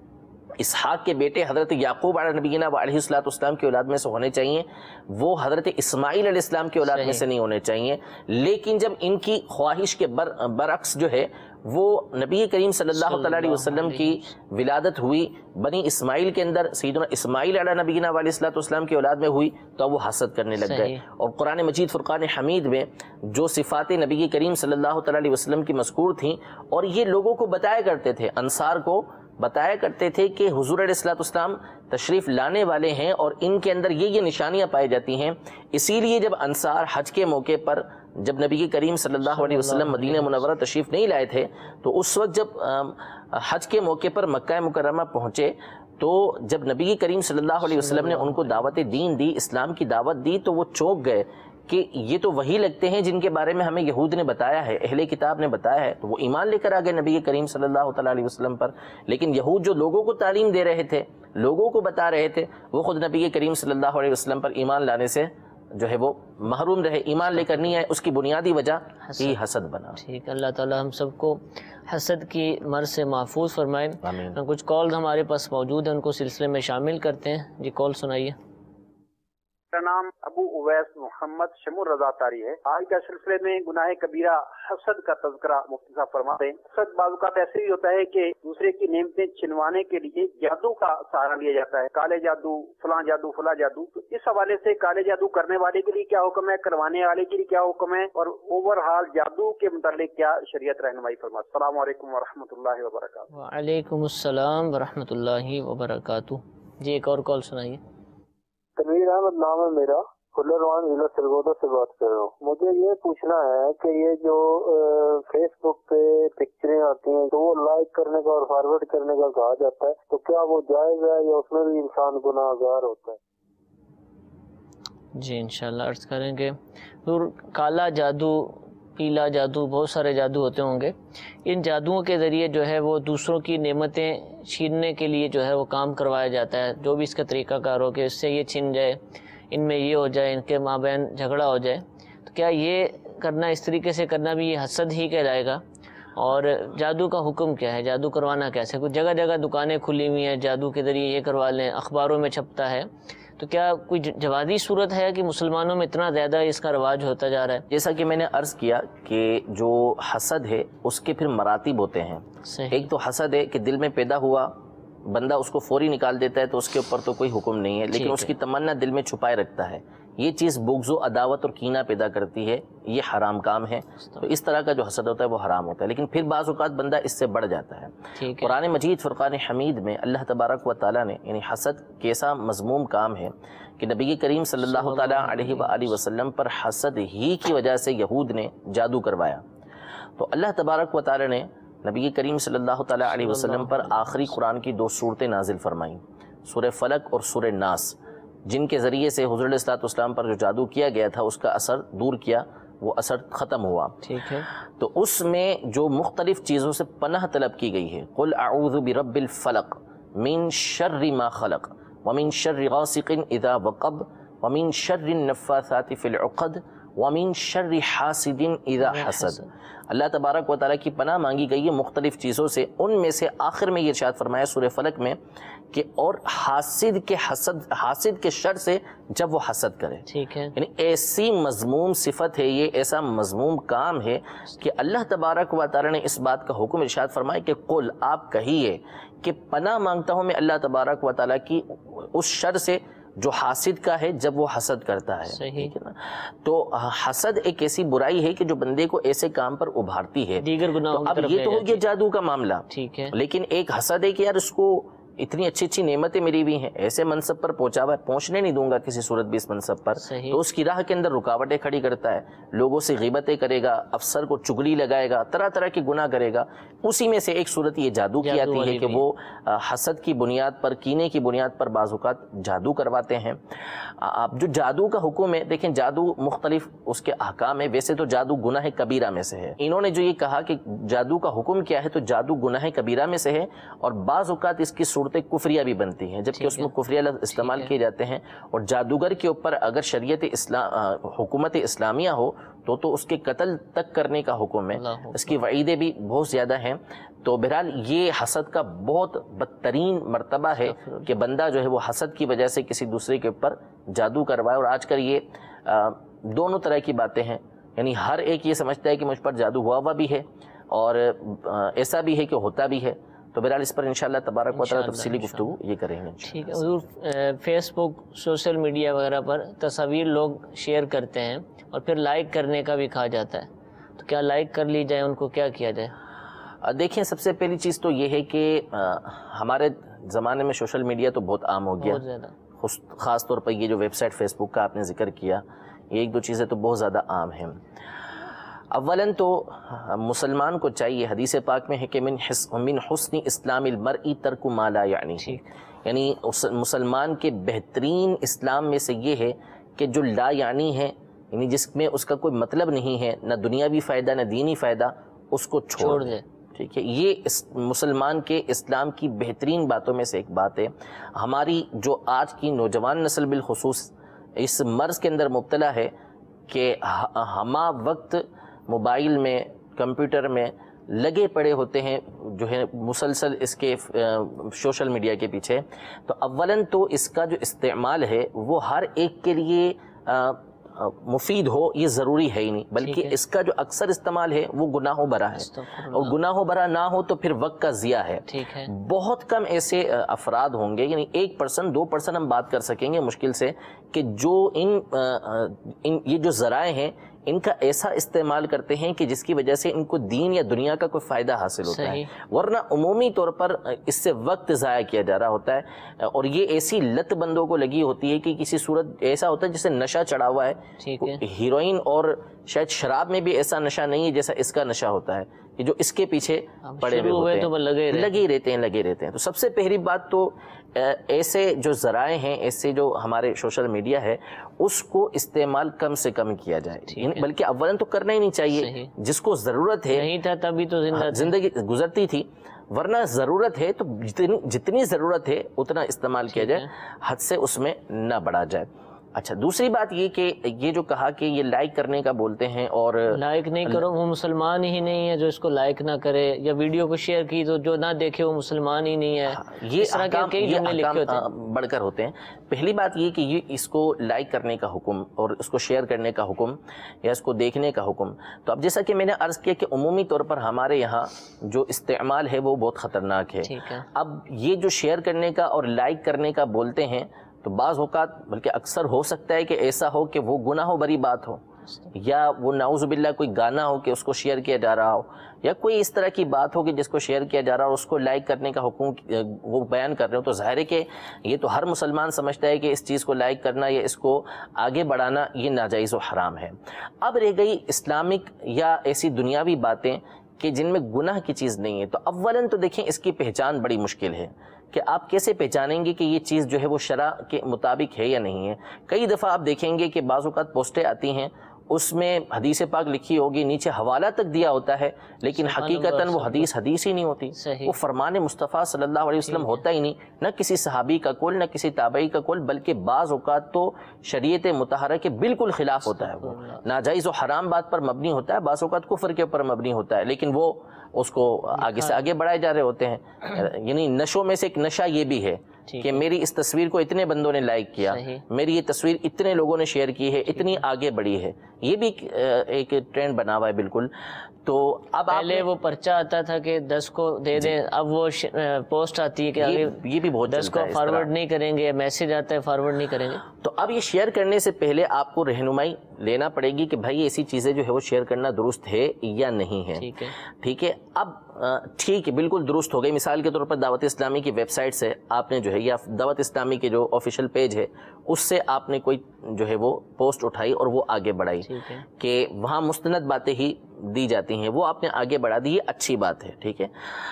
اسحاق کے بیٹے حضرت یعقوب علیہ نبینا و علیہ الصلوۃ والسلام کی اولاد میں سے ہونے چاہیے، وہ حضرت اسماعیل علیہ السلام کی اولاد میں سے نہیں ہونے چاہیے۔ لیکن جب ان کی خواہش کے بر برعکس جو ہے وہ نبی کریم صلی اللہ تعالیٰ علیہ وسلم کی ولادت ہوئی بنی اسماعیل کے اندر، سیدنا اسماعیل علیہ نبینا علیہ الصلوۃ والسلام کی اولاد میں ہوئی، تو وہ حسد کرنے لگ گئے۔ اور قرآن مجید فرقان حمید میں جو صفات نبی کریم صلی اللہ تعالیٰ علیہ وسلم کی مذکور تھیں، اور یہ لوگوں کو بتایا کرتے تھے، انصار کو بتایا کرتے تھے کہ حضور علیہ الصلوۃ والسلام تشریف لانے والے ہیں اور ان کے اندر یہ یہ نشانیاں پائی جاتی ہیں۔ اسی لیے جب انصار حج کے موقع پر جب نبی کریم صلی اللہ علیہ وسلم مدینہ منورہ تشریف نہیں لائے تھے، تو اس وقت جب حج کے موقع پر مکہ مکرمہ پہنچے، تو جب نبی کریم صلی اللہ علیہ وسلم نے ان کو دعوت دین دی، اسلام کی دعوت دی، تو وہ چونک گئے کہ یہ تو وہی لگتے ہیں جن کے بارے میں ہمیں یہود نے بتایا ہے، اہل کتاب نے بتایا ہے، تو وہ ایمان لے کر آگے نبی کریم صلی اللہ تعالیٰ علیہ وسلم پر. لیکن یہود جو لوگوں کو تعلیم دے رہے تھے، لوگوں کو بتا رہے تھے، وہ خود نبی کریم صلی اللہ علیہ وسلم پر ایمان لانے سے جو ہے وہ محروم رہے، ایمان لے کر نہیں آئے. اس کی بنیادی وجہ ہی حسد بنا. ٹھیک، اللہ تعالی ہم سب کو حسد کی مرض سے محفوظ فرمائے. آمین. کچھ کالز ہمارے پاس موجود ہیں، ان کو سلسلے میں شامل کرتے ہیں. جی کال سنائیے. میرا نام ابو اویس محمد شمر رضا تاری ہے. آج کا سلسلے میں گناہ کبیرہ حسد کا تذکرہ مفتی صاحب فرماتے ہیں. حسد بعض اوقات ایسے بھی ہوتا ہے کہ دوسرے کی نعمتیں چھنوانے کے لیے جادو کا سہارا لیا جاتا ہے، کالے جادو، فلاں جادو، فلاں جادو. تو اس حوالے سے کالے جادو کرنے والے کے لیے کیا حکم ہے، کروانے والے کے لیے کیا حکم ہے، اور اوور ہال جادو کے متعلق کیا شریعت رہنمائی فرماتی. السلام علیکم ورحمۃ اللہ وبرکاتہ. وعلیکم السلام ورحمۃ اللہ وبرکاتہ. جی ایک اور کال سنائیے. تنویر احمد نام ہے میرا، کھلروان ضلع سرگودا سے بات کر رہا ہوں. مجھے یہ پوچھنا ہے کہ یہ جو فیس بک پہ پکچریں آتی ہیں تو وہ لائک کرنے کا اور فارورڈ کرنے کا کہا جاتا ہے، تو کیا وہ جائز ہے یا اس میں بھی انسان گناہ گار ہوتا ہے؟ جی انشاءاللہ عرض کریں گے. کالا جادو، پیلا جادو، بہت سارے جادو ہوتے ہوں گے. ان جادوؤں کے ذریعے جو ہے وہ دوسروں کی نعمتیں چھیننے کے لیے جو ہے وہ کام کروایا جاتا ہے. جو بھی اس کا طریقہ کار ہو کہ اس سے یہ چھن جائے، ان میں یہ ہو جائے، ان کے مابین جھگڑا ہو جائے، تو کیا یہ کرنا، اس طریقے سے کرنا بھی یہ حسد ہی کہلائے گا؟ اور جادو کا حکم کیا ہے، جادو کروانا کیسے؟ کچھ جگہ جگہ دکانیں کھلی ہوئی ہیں، جادو کے ذریعے یہ کروا لیں، اخباروں میں چھپتا ہے. تو کیا کوئی جوازی صورت ہے کہ مسلمانوں میں اتنا زیادہ اس کا رواج ہوتا جا رہا ہے؟ جیسا کہ میں نے عرض کیا کہ جو حسد ہے اس کے پھر مراتب ہوتے ہیں. صحیح. ایک تو حسد ہے کہ دل میں پیدا ہوا، بندہ اس کو فوری نکال دیتا ہے تو اس کے اوپر تو کوئی حکم نہیں ہے، لیکن اس کی تمنا دل میں چھپائے رکھتا ہے. یہ چیز بغض و عداوت اور کینہ پیدا کرتی ہے، یہ حرام کام ہے. تو اس طرح کا جو حسد ہوتا ہے وہ حرام ہوتا ہے. لیکن پھر بعض اوقات بندہ اس سے بڑھ جاتا ہے. قرآن مجید فرقان حمید میں اللہ تبارک و تعالیٰ نے یعنی حسد کیسا مذموم کام ہے کہ نبی کریم صلی اللہ تعالیٰ علیہ وآلہ وسلم پر حسد ہی کی وجہ سے یہود نے جادو کروایا. تو اللہ تبارک و تعالیٰ نے نبی کریم صلی اللہ تعالیٰ علیہ وسلم پر آخری قرآن کی دو صورتیں نازل فرمائیں، سورہ فلق اور سورہ ناس، جن کے ذریعے سے حضور علیہ الصلوۃ والسلام پر جو جادو کیا گیا تھا اس کا اثر دور کیا، وہ اثر ختم ہوا. ٹھیک ہے. تو اس میں جو مختلف چیزوں سے پناہ طلب کی گئی ہے، قل اعوذ برب الفلق من شر ما خلق ومن شر غاسق اذا وقب ومن شر النفاثات فی العقد ومن شر حاسد اذا حسد. اللہ تبارک و تعالیٰ کی پناہ مانگی گئی ہے مختلف چیزوں سے. ان میں سے آخر میں یہ ارشاد فرمایا سورہ فلق میں کہ اور حاسد کے حسد حاسد کے شر سے جب وہ حسد کرے. ٹھیک ہے. یعنی ایسی مذموم صفت ہے، یہ ایسا مذموم کام ہے کہ اللہ تبارک و تعالیٰ نے اس بات کا حکم ارشاد فرمایا کہ قل، آپ کہیے کہ پناہ مانگتا ہوں میں اللہ تبارک و تعالیٰ کی اس شر سے جو حاسد کا ہے جب وہ حسد کرتا ہے. صحیح. تو حسد ایک ایسی برائی ہے کہ جو بندے کو ایسے کام پر ابھارتی ہے. دیگر گناہوں کی اب طرف یہ لے تو ہو جاتی گیا جادو کا معاملہ. ٹھیک ہے. لیکن ایک حسد ہے کہ یار اس کو اتنی اچھی اچھی نعمتیں ملی ہوئی ہیں، ایسے منصب پر پہنچا ہوا ہے، پہنچنے نہیں دوں گا کسی صورت بھی اس منصب پر. صحیح. تو اس کی راہ کے اندر رکاوٹیں کھڑی کرتا ہے، لوگوں سے غیبتیں کرے گا، افسر کو چگلی لگائے گا، طرح طرح کے گناہ کرے گا. اسی میں سے ایک صورت یہ جادو کی آتی ہے کہ وہ حسد کی بنیاد پر، کینے کی بنیاد پر بعض اوقات جادو کرواتے ہیں. آپ جو جادو کا حکم ہے، دیکھیں جادو مختلف اس کے احکام ہے. ویسے تو جادو گناہ کبیرہ میں سے ہے. انہوں نے جو یہ کہا کہ جادو کا حکم کیا ہے، تو جادو گناہ کبیرہ میں سے ہے، اور بعض اوقات اس کی صورتیں کفریہ بھی بنتی ہیں، جبکہ اس میں کفریہ لفظ استعمال کیے جاتے ہیں. اور جادوگر کے اوپر اگر شریعت اسلام حکومت اسلامیہ ہو تو تو اس کے قتل تک کرنے کا حکم ہے. اس کی وعیدیں بھی بہت زیادہ ہیں. تو بہرحال یہ حسد کا بہت بدترین مرتبہ ہے کہ بندہ جو ہے وہ حسد کی وجہ سے کسی دوسرے کے اوپر جادو کروائے. اور آج کل یہ دونوں طرح کی باتیں ہیں، یعنی ہر ایک یہ سمجھتا ہے کہ مجھ پر جادو ہوا ہوا بھی ہے اور ایسا بھی ہے کہ ہوتا بھی ہے. تو بہرحال اس پر انشاءاللہ تبارک و تعالیٰ تفصیلی گفتگو یہ کریں گے. ٹھیک ہے حضور. فیس بک، سوشل میڈیا وغیرہ پر تصاویر لوگ شیئر کرتے ہیں اور پھر لائک کرنے کا بھی کہا جاتا ہے، تو کیا لائک کر لی جائے، ان کو کیا کیا جائے؟ دیکھیں سب سے پہلی چیز تو یہ ہے کہ ہمارے زمانے میں سوشل میڈیا تو بہت عام ہو گیا، بہت زیادہ. خاص طور پر یہ جو ویب سائٹ فیس بک کا آپ نے ذکر کیا، یہ ایک دو چیزیں تو بہت زیادہ عام ہیں. اولاً تو مسلمان کو چاہیے، حدیث پاک میں ہے کہ من من حسن اسلام المرء ترک ما لا یعنی، یعنی مسلمان کے بہترین اسلام میں سے یہ ہے کہ جو لا یعنی ہے یعنی جس میں اس کا کوئی مطلب نہیں ہے، نہ دنیاوی فائدہ نہ دینی فائدہ، اس کو چھوڑ دے. ٹھیک ہے، یہ اس مسلمان کے اسلام کی بہترین باتوں میں سے ایک بات ہے. ہماری جو آج کی نوجوان نسل بالخصوص اس مرض کے اندر مبتلا ہے کہ ہمہ وقت موبائل میں کمپیوٹر میں لگے پڑے ہوتے ہیں، جو ہے مسلسل اس کے سوشل میڈیا کے پیچھے. تو اولاً تو اس کا جو استعمال ہے وہ ہر ایک کے لیے مفید ہو یہ ضروری ہے ہی نہیں، بلکہ اس کا جو اکثر استعمال ہے وہ گناہوں برا ہے، اور گناہوں برا نہ ہو تو پھر وقت کا ضیاع ہے. بہت کم ایسے افراد ہوں گے، یعنی ایک پرسن دو پرسن ہم بات کر سکیں گے مشکل سے، کہ جو ان, ان یہ جو ذرائع ہیں ان کا ایسا استعمال کرتے ہیں کہ جس کی وجہ سے ان کو دین یا دنیا کا کوئی فائدہ حاصل ہوتا ہے، ورنہ عمومی طور پر اس سے وقت ضائع کیا جا رہا ہوتا ہے. اور یہ ایسی لت بندوں کو لگی ہوتی ہے کہ کسی صورت ایسا ہوتا ہے جسے نشہ چڑھا ہوا ہے. ہیروئن اور شاید شراب میں بھی ایسا نشہ نہیں ہے جیسا اس کا نشہ ہوتا ہے کہ جو اس کے پیچھے پڑے ہوئے ہوتے ہیں، لگے رہتے ہیں لگے رہتے ہیں تو سب سے پہلی بات تو ایسے جو ذرائع ہیں، ایسے جو ہمارے سوشل میڈیا ہے، اس کو استعمال کم سے کم کیا جائے، بلکہ اولاً تو کرنا ہی نہیں چاہیے. جس کو ضرورت ہے، نہیں تھا تبھی تو زندگی گزرتی تھی، ورنہ ضرورت ہے تو جتنی ضرورت ہے اتنا استعمال کیا جائے، حد سے اس میں نہ بڑھا جائے. اچھا، دوسری بات یہ کہ یہ جو کہا کہ یہ لائک کرنے کا بولتے ہیں، اور لائک نہیں کرو، وہ مسلمان ہی نہیں ہے جو اس کو لائک نہ کرے، یا ویڈیو کو شیئر کی تو جو نہ دیکھے وہ مسلمان ہی نہیں ہے. یہ احکام بڑھ کر ہوتے ہیں. پہلی بات یہ کہ یہ اس کو لائک کرنے کا حکم اور اس کو شیئر کرنے کا حکم یا اس کو دیکھنے کا حکم، تو اب جیسا کہ میں نے عرض کیا کہ عمومی طور پر ہمارے یہاں جو استعمال ہے وہ بہت خطرناک ہے. اب یہ جو شیئر کرنے کا اور لائک کرنے کا بولتے ہیں تو بعض اوقات بلکہ اکثر ہو سکتا ہے کہ ایسا ہو کہ وہ گناہ بری بات ہو، یا وہ نعوذ باللہ کوئی گانا ہو کہ اس کو شیئر کیا جا رہا ہو، یا کوئی اس طرح کی بات ہو کہ جس کو شیئر کیا جا رہا ہو اور اس کو لائک کرنے کا حکم وہ بیان کر رہے ہو. تو ظاہر ہے کہ یہ تو ہر مسلمان سمجھتا ہے کہ اس چیز کو لائک کرنا یا اس کو آگے بڑھانا یہ ناجائز و حرام ہے. اب رہ گئی اسلامک یا ایسی دنیاوی باتیں کہ جن میں گناہ کی چیز نہیں ہے. تو اولاً تو دیکھیں اس کی پہچان بڑی مشکل ہے کہ آپ کیسے پہچانیں گے کہ یہ چیز جو ہے وہ شرع کے مطابق ہے یا نہیں ہے. کئی دفعہ آپ دیکھیں گے کہ بعض اوقات پوسٹیں آتی ہیں، اس میں حدیث پاک لکھی ہوگی، نیچے حوالہ تک دیا ہوتا ہے، لیکن حقیقتاً وہ حدیث حدیث ہی نہیں ہوتی، وہ فرمان مصطفیٰ صلی اللہ علیہ وسلم ہوتا ہی نہیں، نہ کسی صحابی کا قول نہ کسی تابعی کا قول، بلکہ بعض اوقات تو شریعت مطہرہ کے بالکل خلاف ہوتا ہے، وہ ناجائز و حرام بات پر مبنی ہوتا ہے، بعض اوقات کفر کے اوپر مبنی ہوتا ہے، لیکن وہ اس کو آگے سے آگے بڑھائے جا رہے ہوتے ہیں. یعنی نشوں میں سے ایک نشہ یہ بھی ہے کہ میری اس تصویر کو اتنے بندوں نے لائک کیا، میری یہ تصویر اتنے لوگوں نے شیئر کی ہے، اتنی آگے بڑھی ہے. یہ بھی ایک ٹرینڈ بنا ہوا ہے بالکل. تو اب پہلے وہ پرچہ آتا تھا کہ دس کو دے دیں، اب وہ پوسٹ آتی ہے کہ یہ بھی بہت دس کو فارورڈ نہیں کریں گے، میسج آتا ہے فارورڈ نہیں کریں گے. تو اب یہ شیئر کرنے سے پہلے آپ کو رہنمائی لینا پڑے گی کہ بھائی ایسی چیزیں جو ہے وہ شیئر کرنا درست ہے یا نہیں ہے. ٹھیک ہے، اب ٹھیک ہے بالکل درست ہو گئی. مثال کے طور پر دعوت اسلامی کی ویب سائٹ سے آپ نے جو ہے یا دعوت اسلامی کے جو آفیشیل پیج ہے اس سے آپ نے کوئی جو ہے وہ پوسٹ اٹھائی اور وہ آگے بڑھائی کہ وہاں مستند باتیں ہی دی جاتی ہیں، وہ آپ نے آگے بڑھا دی، یہ اچھی بات ہے. ٹھیک ہے،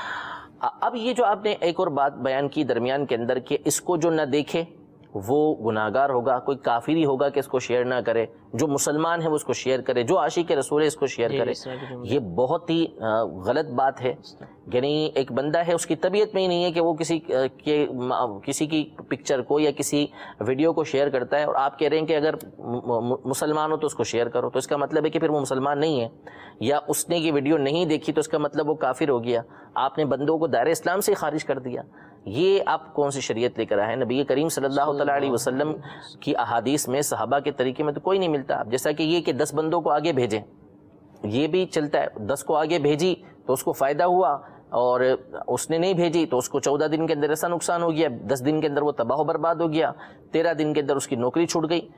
اب یہ جو آپ نے ایک اور بات بیان کی درمیان کے اندر کہ اس کو جو نہ دیکھے وہ گناہگار ہوگا، کوئی کافری ہوگا کہ اس کو شیئر نہ کرے، جو مسلمان ہے وہ اس کو شیئر کرے، جو عاشق رسول ہے اس کو شیئر کرے. یہ بہت ہی غلط بات ہے. یعنی ایک بندہ ہے، اس کی طبیعت میں ہی نہیں ہے کہ وہ کسی کے کسی کی پکچر کو یا کسی ویڈیو کو شیئر کرتا ہے، اور آپ کہہ رہے ہیں کہ اگر مسلمان ہو تو اس کو شیئر کرو. تو اس کا مطلب ہے کہ پھر وہ مسلمان نہیں ہے، یا اس نے یہ ویڈیو نہیں دیکھی تو اس کا مطلب وہ کافر ہو گیا. آپ نے بندوں کو دائرہ اسلام سے خارج کر دیا. یہ آپ کون سی شریعت لے کر آئے ہیں؟ نبی کریم صلی اللہ تعالیٰ علیہ وسلم کی احادیث میں، صحابہ کے طریقے میں تو کوئی نہیں ملتا. جیسا کہ یہ کہ دس بندوں کو آگے بھیجیں، یہ بھی چلتا ہے. دس کو آگے بھیجی تو اس کو فائدہ ہوا، اور اس نے نہیں بھیجی تو اس کو چودہ دن کے اندر ایسا نقصان ہو گیا، دس دن کے اندر وہ تباہ و برباد ہو گیا، تیرہ دن کے اندر اس کی نوکری چھوٹ گئی.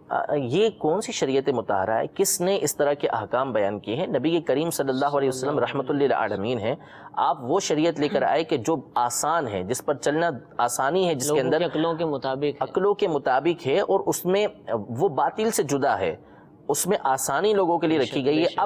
یہ کون سی شریعت مطہرہ ہے؟ کس نے اس طرح کے احکام بیان کیے ہیں؟ نبی کریم صلی اللہ علیہ وسلم رحمۃ اللہ للعالمین ہیں. آپ وہ شریعت لے کر آئے کہ جو آسان ہے، جس پر چلنا آسانی ہے، جس کے اندر عقلوں کے مطابق عقلوں کے مطابق ہے، اور اس میں وہ باطل سے جدا ہے، اس میں آسانی لوگوں کے لیے رکھی گئی ہے. اب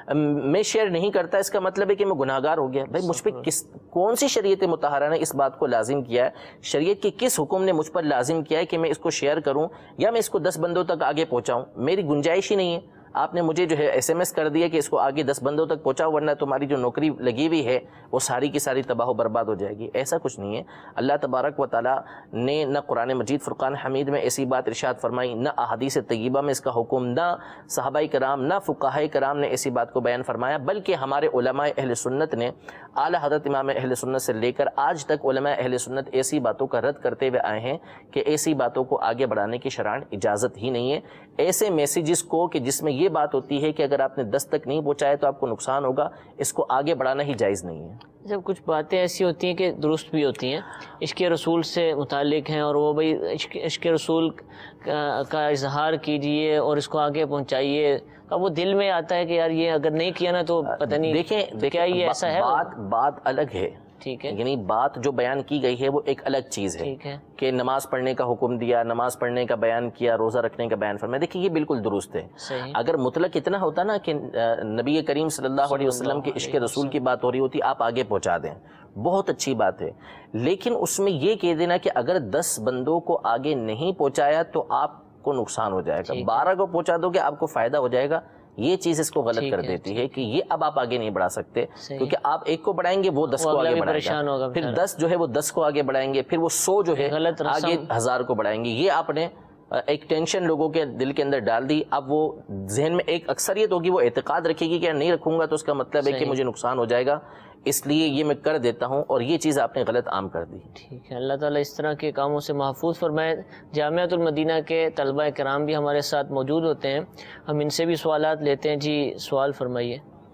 میں شیئر نہیں کرتا اس کا مطلب ہے کہ میں گناہگار ہو گیا. بھائی مجھ پہ کس کون سی شریعت مطہرہ نے اس بات کو لازم کیا ہے؟ شریعت کے کس حکم نے مجھ پر لازم کیا ہے کہ میں اس کو شیئر کروں یا میں اس کو دس بندوں تک آگے پہنچاؤں؟ میری گنجائش ہی نہیں ہے. آپ نے مجھے جو ہے ایس ایم ایس کر دیا کہ اس کو آگے دس بندوں تک پہنچاؤ ورنہ تمہاری جو نوکری لگی ہوئی ہے وہ ساری کی ساری تباہ و برباد ہو جائے گی. ایسا کچھ نہیں ہے. اللہ تبارک و تعالیٰ نے نہ قرآن مجید فرقان حمید میں ایسی بات ارشاد فرمائی، نہ احادیث طیبہ میں اس کا حکم، نہ صحابہ کرام نہ فقہاء کرام نے ایسی بات کو بیان فرمایا، بلکہ ہمارے علماء اہل سنت نے اعلیٰ حضرت امام اہل سنت سے لے کر آج تک علماء اہل سنت ایسی باتوں کا رد کرتے ہوئے آئے ہیں کہ ایسی باتوں کو آگے بڑھانے کی شرعاً اجازت ہی نہیں ہے. ایسے میسیجز کو کہ جس میں یہ بات ہوتی ہے کہ اگر آپ نے دس تک نہیں پہنچایا تو آپ کو نقصان ہوگا، اس کو آگے بڑھانا ہی جائز نہیں ہے. جب کچھ باتیں ایسی ہوتی ہیں کہ درست بھی ہوتی ہیں، عشق رسول سے متعلق ہیں، اور وہ بھائی عشق عشق رسول کا اظہار کیجئے اور اس کو آگے پہنچائیے، اب وہ دل میں آتا ہے کہ یار یہ اگر نہیں کیا نا تو پتہ نہیں دیکھیں کیا یہ ایسا ہے. بات بات الگ ہے، ٹھیک ہے، یعنی بات جو بیان کی گئی ہے وہ ایک الگ چیز ہے کہ نماز پڑھنے کا حکم دیا، نماز پڑھنے کا بیان کیا، روزہ رکھنے کا بیان فرمایا. دیکھیے یہ بالکل درست ہے. اگر مطلق اتنا ہوتا نا کہ نبی کریم صلی اللہ علیہ وسلم کے عشق رسول کی بات ہو رہی ہوتی، آپ آگے پہنچا دیں، بہت اچھی بات ہے. لیکن اس میں یہ کہہ دینا کہ اگر دس بندوں کو آگے نہیں پہنچایا تو آپ کو نقصان ہو جائے گا، بارہ کو پہنچا دو گے آپ کو فائدہ ہو جائے گا، یہ چیز اس کو غلط کر دیتی ہے کہ یہ اب آپ آگے نہیں بڑھا سکتے، کیونکہ آپ ایک کو بڑھائیں گے وہ دس کو آگے بڑھائے گا، پھر دس جو ہے وہ دس کو آگے بڑھائیں گے، پھر وہ سو جو ہے آگے ہزار کو بڑھائیں گے. یہ آپ نے ایک ٹینشن لوگوں کے دل کے اندر ڈال دی. اب وہ ذہن میں ایک اکثریت ہوگی، وہ اعتقاد رکھے گی کہ نہیں رکھوں گا تو اس کا مطلب ہے کہ مجھے نقصان ہو جائے گا، اس لیے یہ میں کر دیتا ہوں، اور یہ چیز آپ نے غلط عام کر دی. ٹھیک ہے، اللہ تعالیٰ اس طرح کے کاموں سے محفوظ فرمائے. جامعۃ المدینہ کے طلبہ کرام بھی ہمارے ساتھ موجود ہوتے ہیں، ہم ان سے بھی سوالات لیتے ہیں. جی سوال فرمائیے.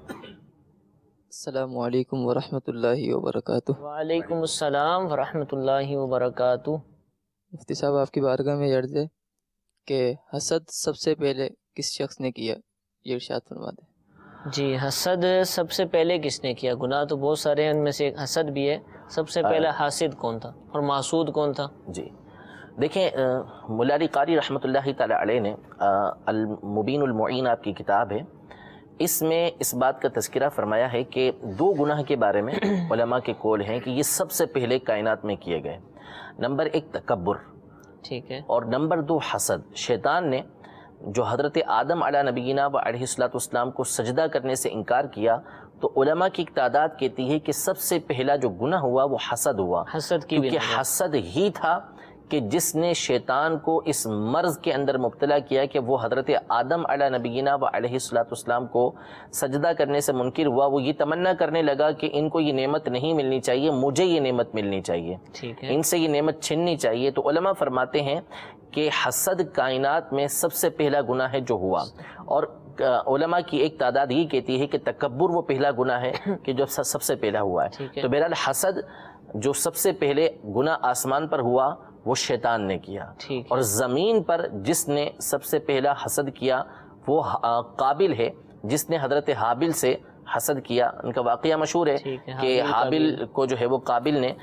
السلام علیکم ورحمۃ اللہ وبرکاتہ. وعلیکم السلام ورحمۃ اللہ وبرکاتہ. مفتی صاحب آپ کی بارگاہ میں عرض ہے کہ حسد سب سے پہلے کس شخص نے کیا، یہ ارشاد فرما دیں. جی حسد سب سے پہلے کس نے کیا؟ گناہ تو بہت سارے ہیں، ان میں سے ایک حسد بھی ہے. سب سے پہلا حاسد کون تھا اور محسود کون تھا؟ جی دیکھیں، مولا علی قاری رحمۃ اللہ تعالی علیہ نے المبین المعین آپ کی کتاب ہے، اس میں اس بات کا تذکرہ فرمایا ہے کہ دو گناہ کے بارے میں علماء کے قول ہیں کہ یہ سب سے پہلے کائنات میں کیے گئے. نمبر ایک تکبر، ٹھیک ہے، اور نمبر دو حسد. شیطان نے جو حضرت آدم علیہ نبینا و علیہ الصلوۃ والسلام کو سجدہ کرنے سے انکار کیا، تو علماء کی ایک تعداد کہتی ہے کہ سب سے پہلا جو گناہ ہوا وہ حسد ہوا، حسد کی کیونکہ حسد ہی تھا کہ جس نے شیطان کو اس مرض کے اندر مبتلا کیا کہ وہ حضرت آدم علیہ نبینا و علیہ الصلوۃ والسلام کو سجدہ کرنے سے منکر ہوا. وہ یہ تمنا کرنے لگا کہ ان کو یہ نعمت نہیں ملنی چاہیے، مجھے یہ نعمت ملنی چاہیے، ان سے یہ نعمت چھننی چاہیے. تو علماء فرماتے ہیں کہ حسد کائنات میں سب سے پہلا گناہ ہے جو ہوا. اور علماء کی ایک تعداد یہ کہتی ہے کہ تکبر وہ پہلا گناہ ہے کہ جو سب سے پہلا ہوا ہے. تو بہرحال حسد جو سب سے پہلے گناہ آسمان پر ہوا وہ شیطان نے کیا، اور زمین پر جس نے سب سے پہلا حسد کیا وہ قابل ہے، جس نے حضرت حابل سے حسد کیا. ان کا واقعہ مشہور ہے کہ حابل کو جو ہے وہ قابل نے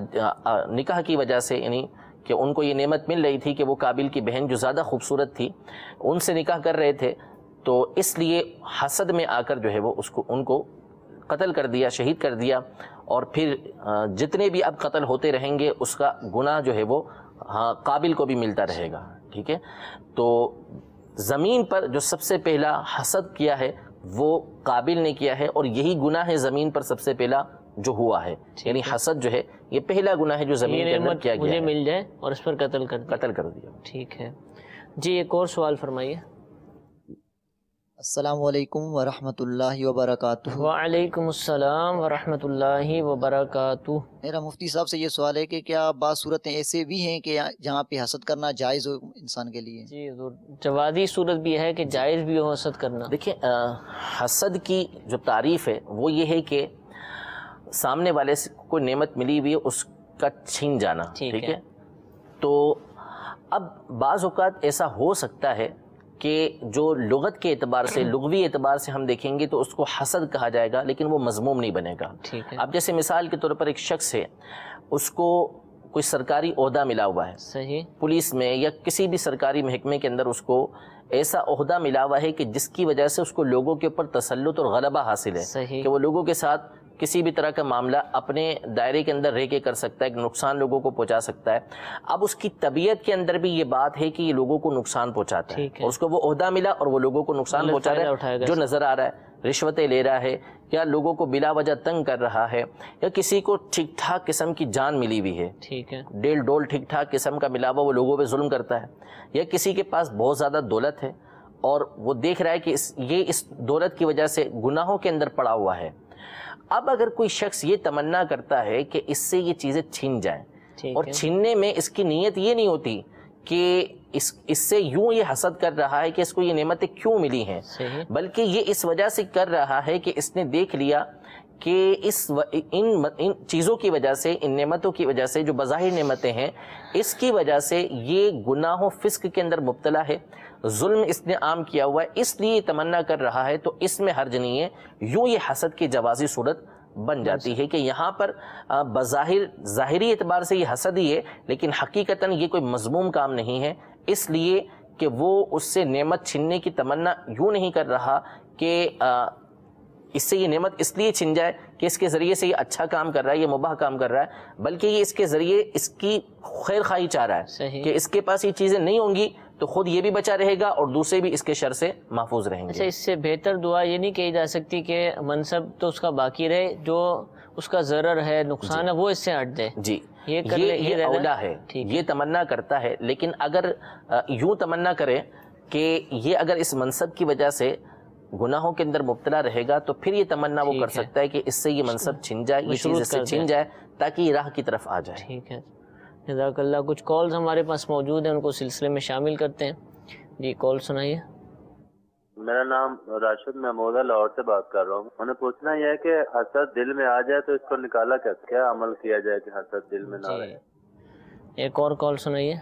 نکاح کی وجہ سے، یعنی کہ ان کو یہ نعمت مل رہی تھی کہ وہ قابل کی بہن جو زیادہ خوبصورت تھی ان سے نکاح کر رہے تھے، تو اس لیے حسد میں آ کر جو ہے وہ اس کو ان کو قتل کر دیا، شہید کر دیا. اور پھر جتنے بھی اب قتل ہوتے رہیں گے اس کا گناہ جو ہے وہ ہاں قابل کو بھی ملتا رہے گا. ٹھیک ہے، تو زمین پر جو سب سے پہلا حسد کیا ہے وہ قابل نے کیا ہے، اور یہی گناہ ہے زمین پر سب سے پہلا جو ہوا ہے. یعنی حسد جو ہے یہ پہلا گناہ ہے جو زمین کے اندر کیا گیا مجھے مل جائے اور اس پر قتل کر دیا قتل کر دیا. ٹھیک ہے جی، ایک اور سوال فرمائیے. السلام علیکم ورحمۃ اللہ وبرکاتہ. وعلیکم السلام ورحمۃ اللہ وبرکاتہ. میرا مفتی صاحب سے یہ سوال ہے کہ کیا بعض صورتیں ایسے بھی ہیں کہ جہاں پہ حسد کرنا جائز ہو انسان کے لیے؟ جی حضور، جوازی صورت بھی ہے کہ جائز بھی ہو حسد کرنا. دیکھیں، حسد کی جو تعریف ہے وہ یہ ہے کہ سامنے والے سے کوئی نعمت ملی ہوئی ہے اس کا چھین جانا. ٹھیک ہے، تو اب بعض اوقات ایسا ہو سکتا ہے کہ جو لغت کے اعتبار سے، لغوی اعتبار سے ہم دیکھیں گے تو اس کو حسد کہا جائے گا، لیکن وہ مذموم نہیں بنے گا. اب جیسے مثال کے طور پر ایک شخص ہے، اس کو کوئی سرکاری عہدہ ملا ہوا ہے، صحیح، پولیس میں یا کسی بھی سرکاری محکمے کے اندر اس کو ایسا عہدہ ملا ہوا ہے کہ جس کی وجہ سے اس کو لوگوں کے اوپر تسلط اور غلبہ حاصل ہے صحیح. کہ وہ لوگوں کے ساتھ کسی بھی طرح کا معاملہ اپنے دائرے کے اندر رہ کے کر سکتا ہے، نقصان لوگوں کو پہنچا سکتا ہے. اب اس کی طبیعت کے اندر بھی یہ بات ہے کہ یہ لوگوں کو نقصان پہنچاتا ہے اور اس کو وہ عہدہ ملا اور وہ لوگوں کو نقصان پہنچا رہا ہے جو نظر آ رہا ہے، رشوتیں لے رہا ہے یا لوگوں کو بلا وجہ تنگ کر رہا ہے، یا کسی کو ٹھیک ٹھاک قسم کی جان ملی ہوئی ہے، ٹھیک ہے، ڈیل ڈول ٹھیک ٹھاک قسم کا ملا ہوا وہ لوگوں پہ ظلم کرتا ہے، یا کسی کے پاس بہت زیادہ دولت ہے اور وہ دیکھ رہا ہے کہ اس یہ اس دولت کی وجہ سے گناہوں کے اندر پڑا ہوا ہے. اب اگر کوئی شخص یہ تمنا کرتا ہے کہ اس سے یہ چیزیں چھین جائیں اور چھیننے میں اس کی نیت یہ نہیں ہوتی کہ اس اس سے یوں یہ حسد کر رہا ہے کہ اس کو یہ نعمتیں کیوں ملی ہیں، بلکہ یہ اس وجہ سے کر رہا ہے کہ اس نے دیکھ لیا کہ اس و ان ان چیزوں کی وجہ سے، ان نعمتوں کی وجہ سے جو بظاہر نعمتیں ہیں، اس کی وجہ سے یہ گناہ و فسق کے اندر مبتلا ہے، ظلم اس نے عام کیا ہوا ہے، اس لیے تمنا کر رہا ہے. تو اس میں حرج نہیں ہے، یوں یہ حسد کی جوازی صورت بن جاتی ہے کہ یہاں پر بظاہر ظاہری اعتبار سے یہ حسد ہی ہے، لیکن حقیقتاً یہ کوئی مذموم کام نہیں ہے، اس لیے کہ وہ اس سے نعمت چھیننے کی تمنا یوں نہیں کر رہا کہ اس سے یہ نعمت اس لیے چھن جائے کہ اس کے ذریعے سے یہ اچھا کام کر رہا ہے، یہ مباح کام کر رہا ہے، بلکہ یہ اس کے ذریعے اس کی خیر خواہی چاہ رہا ہے کہ اس کے پاس یہ چیزیں نہیں ہوں گی تو خود یہ بھی بچا رہے گا اور دوسرے بھی اس کے شر سے محفوظ رہیں گے. اچھا، اس سے بہتر دعا یہ نہیں کہی جا سکتی کہ منصب تو اس کا باقی رہے، جو اس کا ضرر ہے، نقصان ہے، وہ اس سے ہٹ دے؟ جی، یہ یہ اولا ہے، یہ تمنا کرتا ہے، لیکن اگر یوں تمنا کرے کہ یہ اگر اس منصب کی وجہ سے گناہوں کے اندر مبتلا رہے گا تو پھر یہ تمنا وہ کر سکتا ہے کہ اس سے یہ منصب چھن جائے، یہ چیز اس سے چھن جائے تاکہ یہ راہ کی طرف آ جائے. ٹھیک ہے، جزاک اللہ. کچھ کالز ہمارے پاس موجود ہیں، ان کو سلسلے میں شامل کرتے ہیں. جی، کال سنائیے. میرا نام راشد محمود ہے، لاہور سے بات کر رہا ہوں. انہیں پوچھنا یہ ہے کہ حسد دل میں آ جائے تو اس کو نکالا کیسے، کیا عمل کیا جائے کہ حسد دل میں نہ رہے؟ ایک اور کال سنائیے.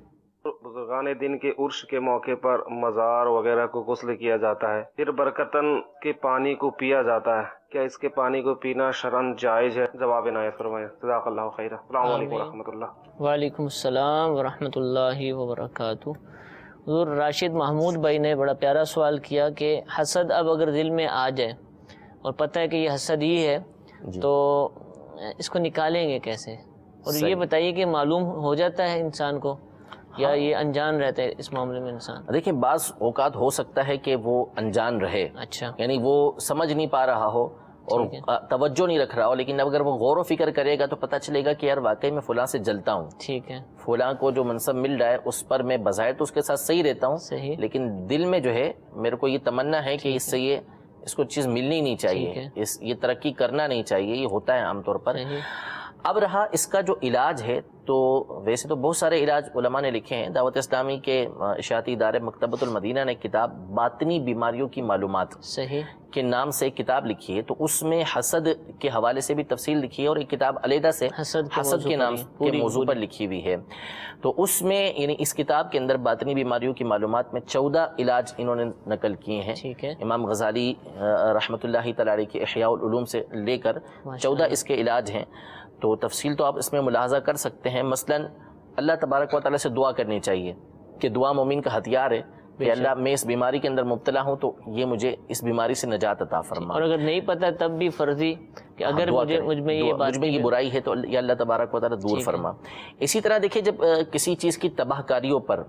بزرگان دین کے عرش کے موقع پر مزار وغیرہ کو غسل کیا جاتا ہے، پھر برکتاً کے پانی کو پیا جاتا ہے، کیا اس کے پانی کو پینا شرعاً جائز ہے؟ جواب عنایت فرمائیں. جزاک اللہ خیرہ. السلام علیکم ورحمۃ اللہ. وعلیکم السلام ورحمۃ اللہ وبرکاتہ. حضور راشد محمود بھائی نے بڑا پیارا سوال کیا کہ حسد اب اگر دل میں آ جائے اور پتہ ہے کہ یہ حسد ہی ہے تو اس کو نکالیں گے کیسے؟ اور یہ بتائیے کہ معلوم ہو جاتا ہے انسان کو یا یہ انجان رہتا ہے اس معاملے میں انسان؟ دیکھیں، بعض اوقات ہو سکتا ہے کہ وہ انجان رہے، اچھا، یعنی وہ سمجھ نہیں پا رہا ہو اور توجہ نہیں رکھ رہا ہو، لیکن اگر وہ غور و فکر کرے گا تو پتہ چلے گا کہ یار واقعی میں فلاں سے جلتا ہوں، ٹھیک ہے، فلاں کو جو منصب مل رہا ہے اس پر میں بظاہر تو اس کے ساتھ صحیح رہتا ہوں، صحیح، لیکن دل میں جو ہے میرے کو یہ تمنا ہے کہ اس سے یہ اس کو چیز ملنی نہیں چاہیے، اس یہ ترقی کرنا نہیں چاہیے. یہ ہوتا ہے عام طور پر. اب رہا اس کا جو علاج ہے، تو ویسے تو بہت سارے علاج علماء نے لکھے ہیں. دعوت اسلامی کے اشاعتی ادارے مکتبۃ المدینہ نے کتاب باطنی بیماریوں کی معلومات صحیح کے نام سے ایک کتاب لکھی ہے، تو اس میں حسد کے حوالے سے بھی تفصیل لکھی ہے، اور ایک کتاب علیحدہ سے حسد کے نام کے موضوع پر لکھی ہوئی ہے. تو اس میں یعنی اس کتاب کے اندر باطنی بیماریوں کی معلومات میں چودہ علاج انہوں نے نقل کیے ہیں. امام غزالی رحمۃ اللہ تعالی علیہ کے احیاء العلوم سے لے کر چودہ اس کے علاج ہیں. تو تفصیل تو آپ اس میں ملاحظہ کر سکتے ہیں. مثلاً اللہ تبارک و تعالیٰ سے دعا کرنی چاہیے کہ دعا مومن کا ہتھیار ہے کہ اللہ میں اس بیماری کے اندر مبتلا ہوں تو یہ مجھے اس بیماری سے نجات عطا فرما. اور اگر نہیں پتہ تب بھی فرضی کہ اگر مجھے مجھ میں یہ مجھ میں یہ برائی ہے تو یا اللہ تبارک و تعالیٰ دور فرما. اسی طرح دیکھیں، جب کسی چیز کی تباہ کاریوں پر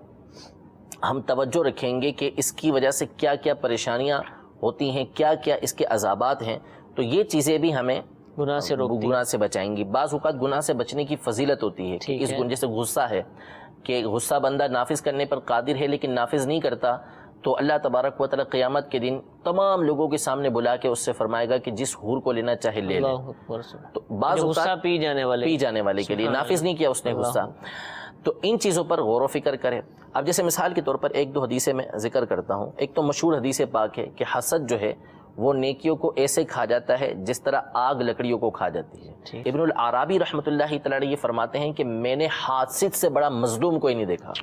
ہم توجہ رکھیں گے کہ اس کی وجہ سے کیا کیا پریشانیاں ہوتی ہیں، کیا کیا اس کے عذابات ہیں، تو یہ چیزیں بھی ہمیں گناہ سے روکتی گناہ سے بچائیں گی. بعض اوقات گناہ سے بچنے کی فضیلت ہوتی ہے کہ اس گنجے سے غصہ ہے کہ غصہ بندہ نافذ کرنے پر قادر ہے لیکن نافذ نہیں کرتا، تو اللہ تبارک و تعالی قیامت کے دن تمام لوگوں کے سامنے بلا کے اس سے فرمائے گا کہ جس حور کو لینا چاہے لے لے. تو بعض غصہ پی جانے والے پی جانے والے کے لیے نافذ نہیں کیا اس نے غصہ. تو ان چیزوں پر غور و فکر کرے. اب جیسے مثال کے طور پر ایک دو حدیثیں میں ذکر کرتا ہوں. ایک تو مشہور حدیث پاک ہے کہ حسد جو ہے وہ نیکیوں کو ایسے کھا جاتا ہے جس طرح آگ لکڑیوں کو کھا جاتی ہے. ابن العرابی رحمۃ اللہ تعالی یہ فرماتے ہیں کہ میں نے حاسد سے بڑا مظلوم کوئی نہیں دیکھا.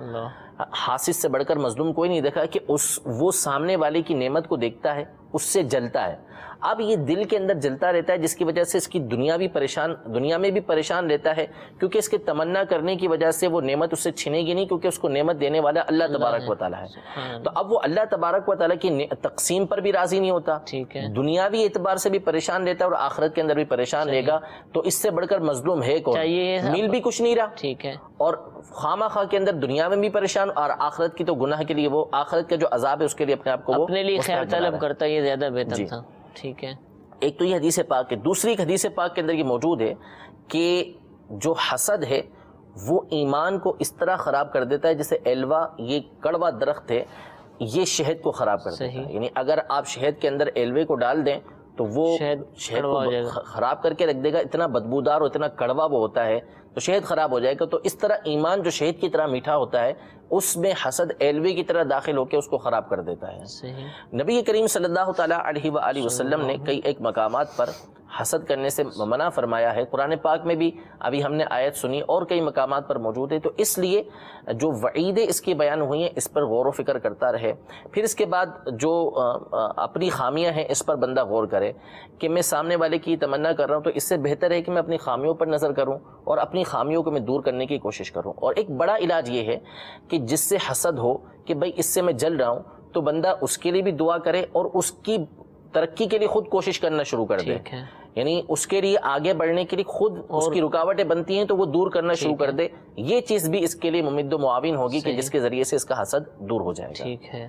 حاسد سے بڑھ کر مظلوم کوئی نہیں دیکھا کہ اس وہ سامنے والے کی نعمت کو دیکھتا ہے، اس سے جلتا ہے. اب یہ دل کے اندر جلتا رہتا ہے، جس کی وجہ سے اس کی دنیا بھی پریشان دنیا میں بھی پریشان رہتا ہے، کیونکہ اس کے تمنا کرنے کی وجہ سے وہ نعمت اس سے چھنے گی نہیں، کیونکہ اس کو نعمت دینے والا اللہ تبارک و تعالیٰ ہے۔ تو اب وہ اللہ تبارک و تعالیٰ کی تقسیم پر بھی راضی نہیں ہوتا، دنیاوی اعتبار سے بھی پریشان رہتا ہے اور آخرت کے اندر بھی پریشان رہے گا، تو اس سے بڑھ کر مظلوم ہے کون؟ مل بھی کچھ نہیں رہا، ٹھیک ہے، اور خواہ خواہ کے اندر دنیا میں بھی پریشان، اور آخرت کی تو گناہ کے لیے وہ آخرت کا جو عذاب ہے اس کے لیے اپنے آپ کو وہ اپنے لیے خیر طلب کرتا ہے، یہ زیادہ بہتر تھا، ٹھیک ہے۔ ایک تو یہ حدیث پاک ہے، دوسری ایک حدیث پاک کے اندر یہ موجود ہے کہ جو حسد ہے وہ ایمان کو اس طرح خراب کر دیتا ہے جیسے ایلوا، یہ کڑوا درخت ہے، یہ شہد کو خراب کر دیتا ہے، یعنی اگر آپ شہد کے اندر ایلوے کو ڈال دیں تو وہ شہد کو خراب کر کے رکھ دے گا، اتنا بدبودار اور اتنا کڑوا وہ ہوتا ہے تو شہد خراب ہو جائے گا۔ تو اس طرح ایمان جو شہد کی طرح میٹھا ہوتا ہے، اس میں حسد ایلوے کی طرح داخل ہو کے اس کو خراب کر دیتا ہے۔ نبی کریم صلی اللہ تعالیٰ علیہ وآلہ وسلم نے کئی ایک مقامات پر حسد کرنے سے منع فرمایا ہے، قرآن پاک میں بھی ابھی ہم نے آیت سنی اور کئی مقامات پر موجود ہے، تو اس لیے جو وعیدیں اس کی بیان ہوئی ہیں اس پر غور و فکر کرتا رہے۔ پھر اس کے بعد جو اپنی خامیاں ہیں اس پر بندہ غور کرے کہ میں سامنے والے کی تمنا کر رہا ہوں، تو اس سے بہتر ہے کہ میں اپنی خامیوں پر نظر کروں اور اپنی خامیوں کو میں دور کرنے کی کوشش کروں۔ اور ایک بڑا علاج یہ ہے کہ جس سے حسد ہو کہ بھئی اس سے میں جل رہا ہوں، تو بندہ اس کے لیے بھی دعا کرے اور اس کی ترقی کے لیے خود کوشش کرنا شروع کر دے، یعنی اس کے لیے آگے بڑھنے کے لیے خود اس کی رکاوٹیں بنتی ہیں تو وہ دور کرنا شروع کر دے، یہ چیز بھی اس کے لیے ممد و معاون ہوگی کہ جس کے ذریعے سے اس کا حسد دور ہو جائے گا۔ ٹھیک ہے۔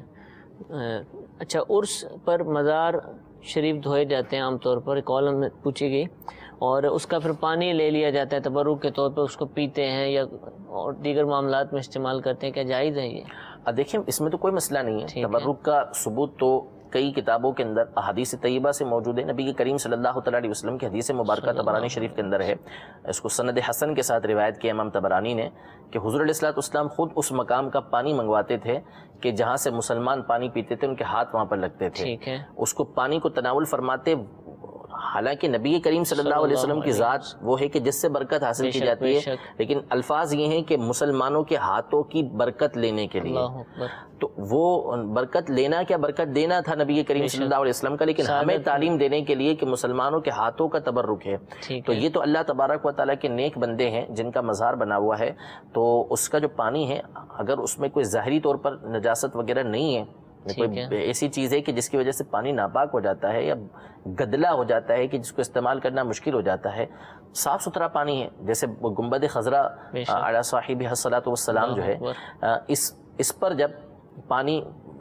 اچھا، عرس پر مزار شریف دھوئے جاتے ہیں عام طور پر، کالم میں پوچھی گئی، اور اس کا پھر پانی لے لیا جاتا ہے تبرک کے طور پر، اس کو پیتے ہیں یا اور دیگر معاملات میں استعمال کرتے ہیں، کیا جائز ہے یہ؟ دیکھیں اس میں تو کوئی مسئلہ نہیں ہے، تبرک کا ثبوت تو کئی کتابوں کے اندر احادیث طیبہ سے موجود ہے، نبی کریم صلی اللہ تعالیٰ علیہ وسلم کی حدیث مبارکہ طبرانی شریف کے اندر ہے، اس کو سند حسن کے ساتھ روایت کیا امام طبرانی نے کہ حضور علیہ الصلوۃ والسلام خود اس مقام کا پانی منگواتے تھے کہ جہاں سے مسلمان پانی پیتے تھے، ان کے ہاتھ وہاں پر لگتے تھے، اس کو پانی کو تناول فرماتے، حالانکہ نبی کریم صلی اللہ علیہ وسلم کی ذات وہ ہے کہ جس سے برکت حاصل کی جاتی ہے، لیکن الفاظ یہ ہیں کہ مسلمانوں کے ہاتھوں کی برکت لینے کے لیے، تو وہ برکت لینا کیا برکت دینا تھا نبی کریم صلی اللہ علیہ وسلم کا، لیکن ہمیں تعلیم دینے کے لیے کہ مسلمانوں کے ہاتھوں کا تبرک ہے، تو یہ تو اللہ تبارک و تعالیٰ کے نیک بندے ہیں جن کا مزار بنا ہوا ہے، تو اس کا جو پانی ہے اگر اس میں کوئی ظاہری طور پر نجاست وغیرہ نہیں ہے، کوئی ایسی چیز ہے کہ جس کی وجہ سے پانی ناپاک ہو جاتا ہے یا گدلا ہو جاتا ہے کہ جس کو استعمال کرنا مشکل ہو جاتا ہے، صاف ستھرا پانی ہے، جیسے گنبد خضرا علی صاحبہ الصلاۃ والسلام جو ہے، اس اس پر جب پانی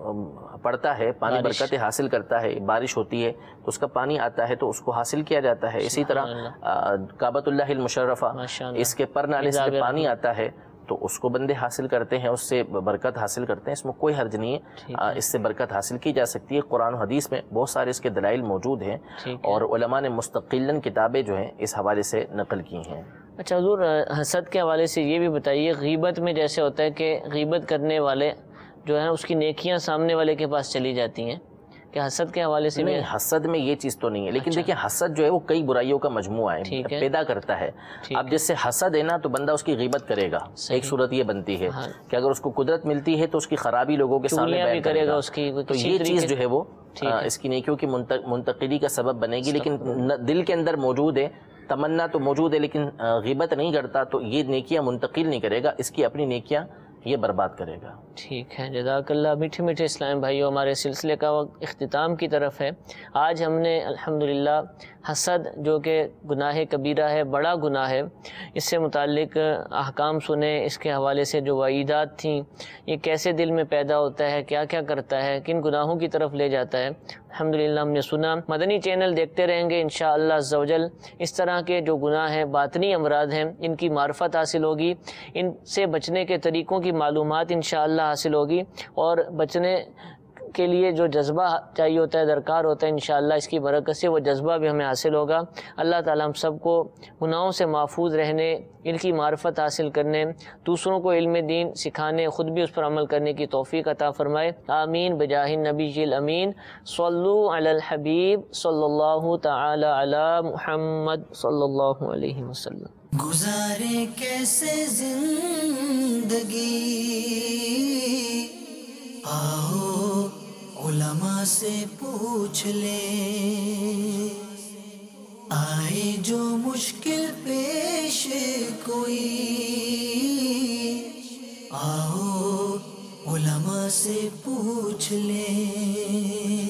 پڑتا ہے، پانی برکتیں حاصل کرتا ہے، بارش ہوتی ہے تو اس کا پانی آتا ہے تو اس کو حاصل کیا جاتا ہے۔ اسی طرح کعبۃ اللہ المشرفہ، اس کے پر نالے سے پانی آتا ہے تو اس کو بندے حاصل کرتے ہیں، اس سے برکت حاصل کرتے ہیں، اس میں کوئی حرج نہیں ہے، اس سے برکت حاصل کی جا سکتی ہے۔ قرآن و حدیث میں بہت سارے اس کے دلائل موجود ہیں اور علماء نے مستقلاً کتابیں جو ہیں اس حوالے سے نقل کی ہیں۔ اچھا حضور، حسد کے حوالے سے یہ بھی بتائیے، غیبت میں جیسے ہوتا ہے کہ غیبت کرنے والے جو ہے اس کی نیکیاں سامنے والے کے پاس چلی جاتی ہیں، کہ حسد کے حوالے سے نہیں، حسد میں یہ چیز تو نہیں ہے، لیکن دیکھیں حسد جو ہے وہ کئی برائیوں کا مجموعہ ہے، پیدا کرتا ہے۔ اب جس سے حسد ہے نا تو بندہ اس کی غیبت کرے گا، ایک صورت یہ بنتی ہے کہ اگر اس کو قدرت ملتی ہے تو اس کی خرابی لوگوں کے سامنے بیان کرے گا، تو یہ چیز جو ہے وہ اس کی نیکیوں کی منتقلی کا سبب بنے گی، لیکن دل کے اندر موجود ہے، تمنا تو موجود ہے لیکن غیبت نہیں کرتا تو یہ نیکیاں منتقل نہیں کرے گا، اس کی اپنی نیکیاں یہ برباد کرے گا۔ ٹھیک ہے، جزاک اللہ۔ میٹھے میٹھے اسلام بھائیوں، ہمارے سلسلے کا وقت اختتام کی طرف ہے۔ آج ہم نے الحمدللہ حسد جو کہ گناہ کبیرہ ہے، بڑا گناہ ہے، اس سے متعلق احکام سنے، اس کے حوالے سے جو وعیدات تھیں، یہ کیسے دل میں پیدا ہوتا ہے، کیا کیا کرتا ہے، کن گناہوں کی طرف لے جاتا ہے، الحمدللہ ہم نے سنا۔ مدنی چینل دیکھتے رہیں گے انشاءاللہ عز و جل، اس طرح کے جو گناہ ہیں، باطنی امراض ہیں، ان کی معرفت حاصل ہوگی، ان سے بچنے کے طریقوں کی معلومات انشاءاللہ حاصل ہوگی، اور بچنے کے لیے جو جذبہ چاہیے ہوتا ہے، درکار ہوتا ہے، انشاءاللہ اس کی برکت سے وہ جذبہ بھی ہمیں حاصل ہوگا۔ اللہ تعالیٰ ہم سب کو گناہوں سے محفوظ رہنے، ان کی معرفت حاصل کرنے، دوسروں کو علم دین سکھانے، خود بھی اس پر عمل کرنے کی توفیق عطا فرمائے، آمین بجاہ النبی الامین۔ صلو علی الحبیب صلی اللہ تعالی علی محمد صلی اللہ علیہ وسلم۔ گزارے کیسے زندگی، آؤ उलमा से पूछ ले, आए जो मुश्किल पेश कोई, आओ उलमा से पूछ ले।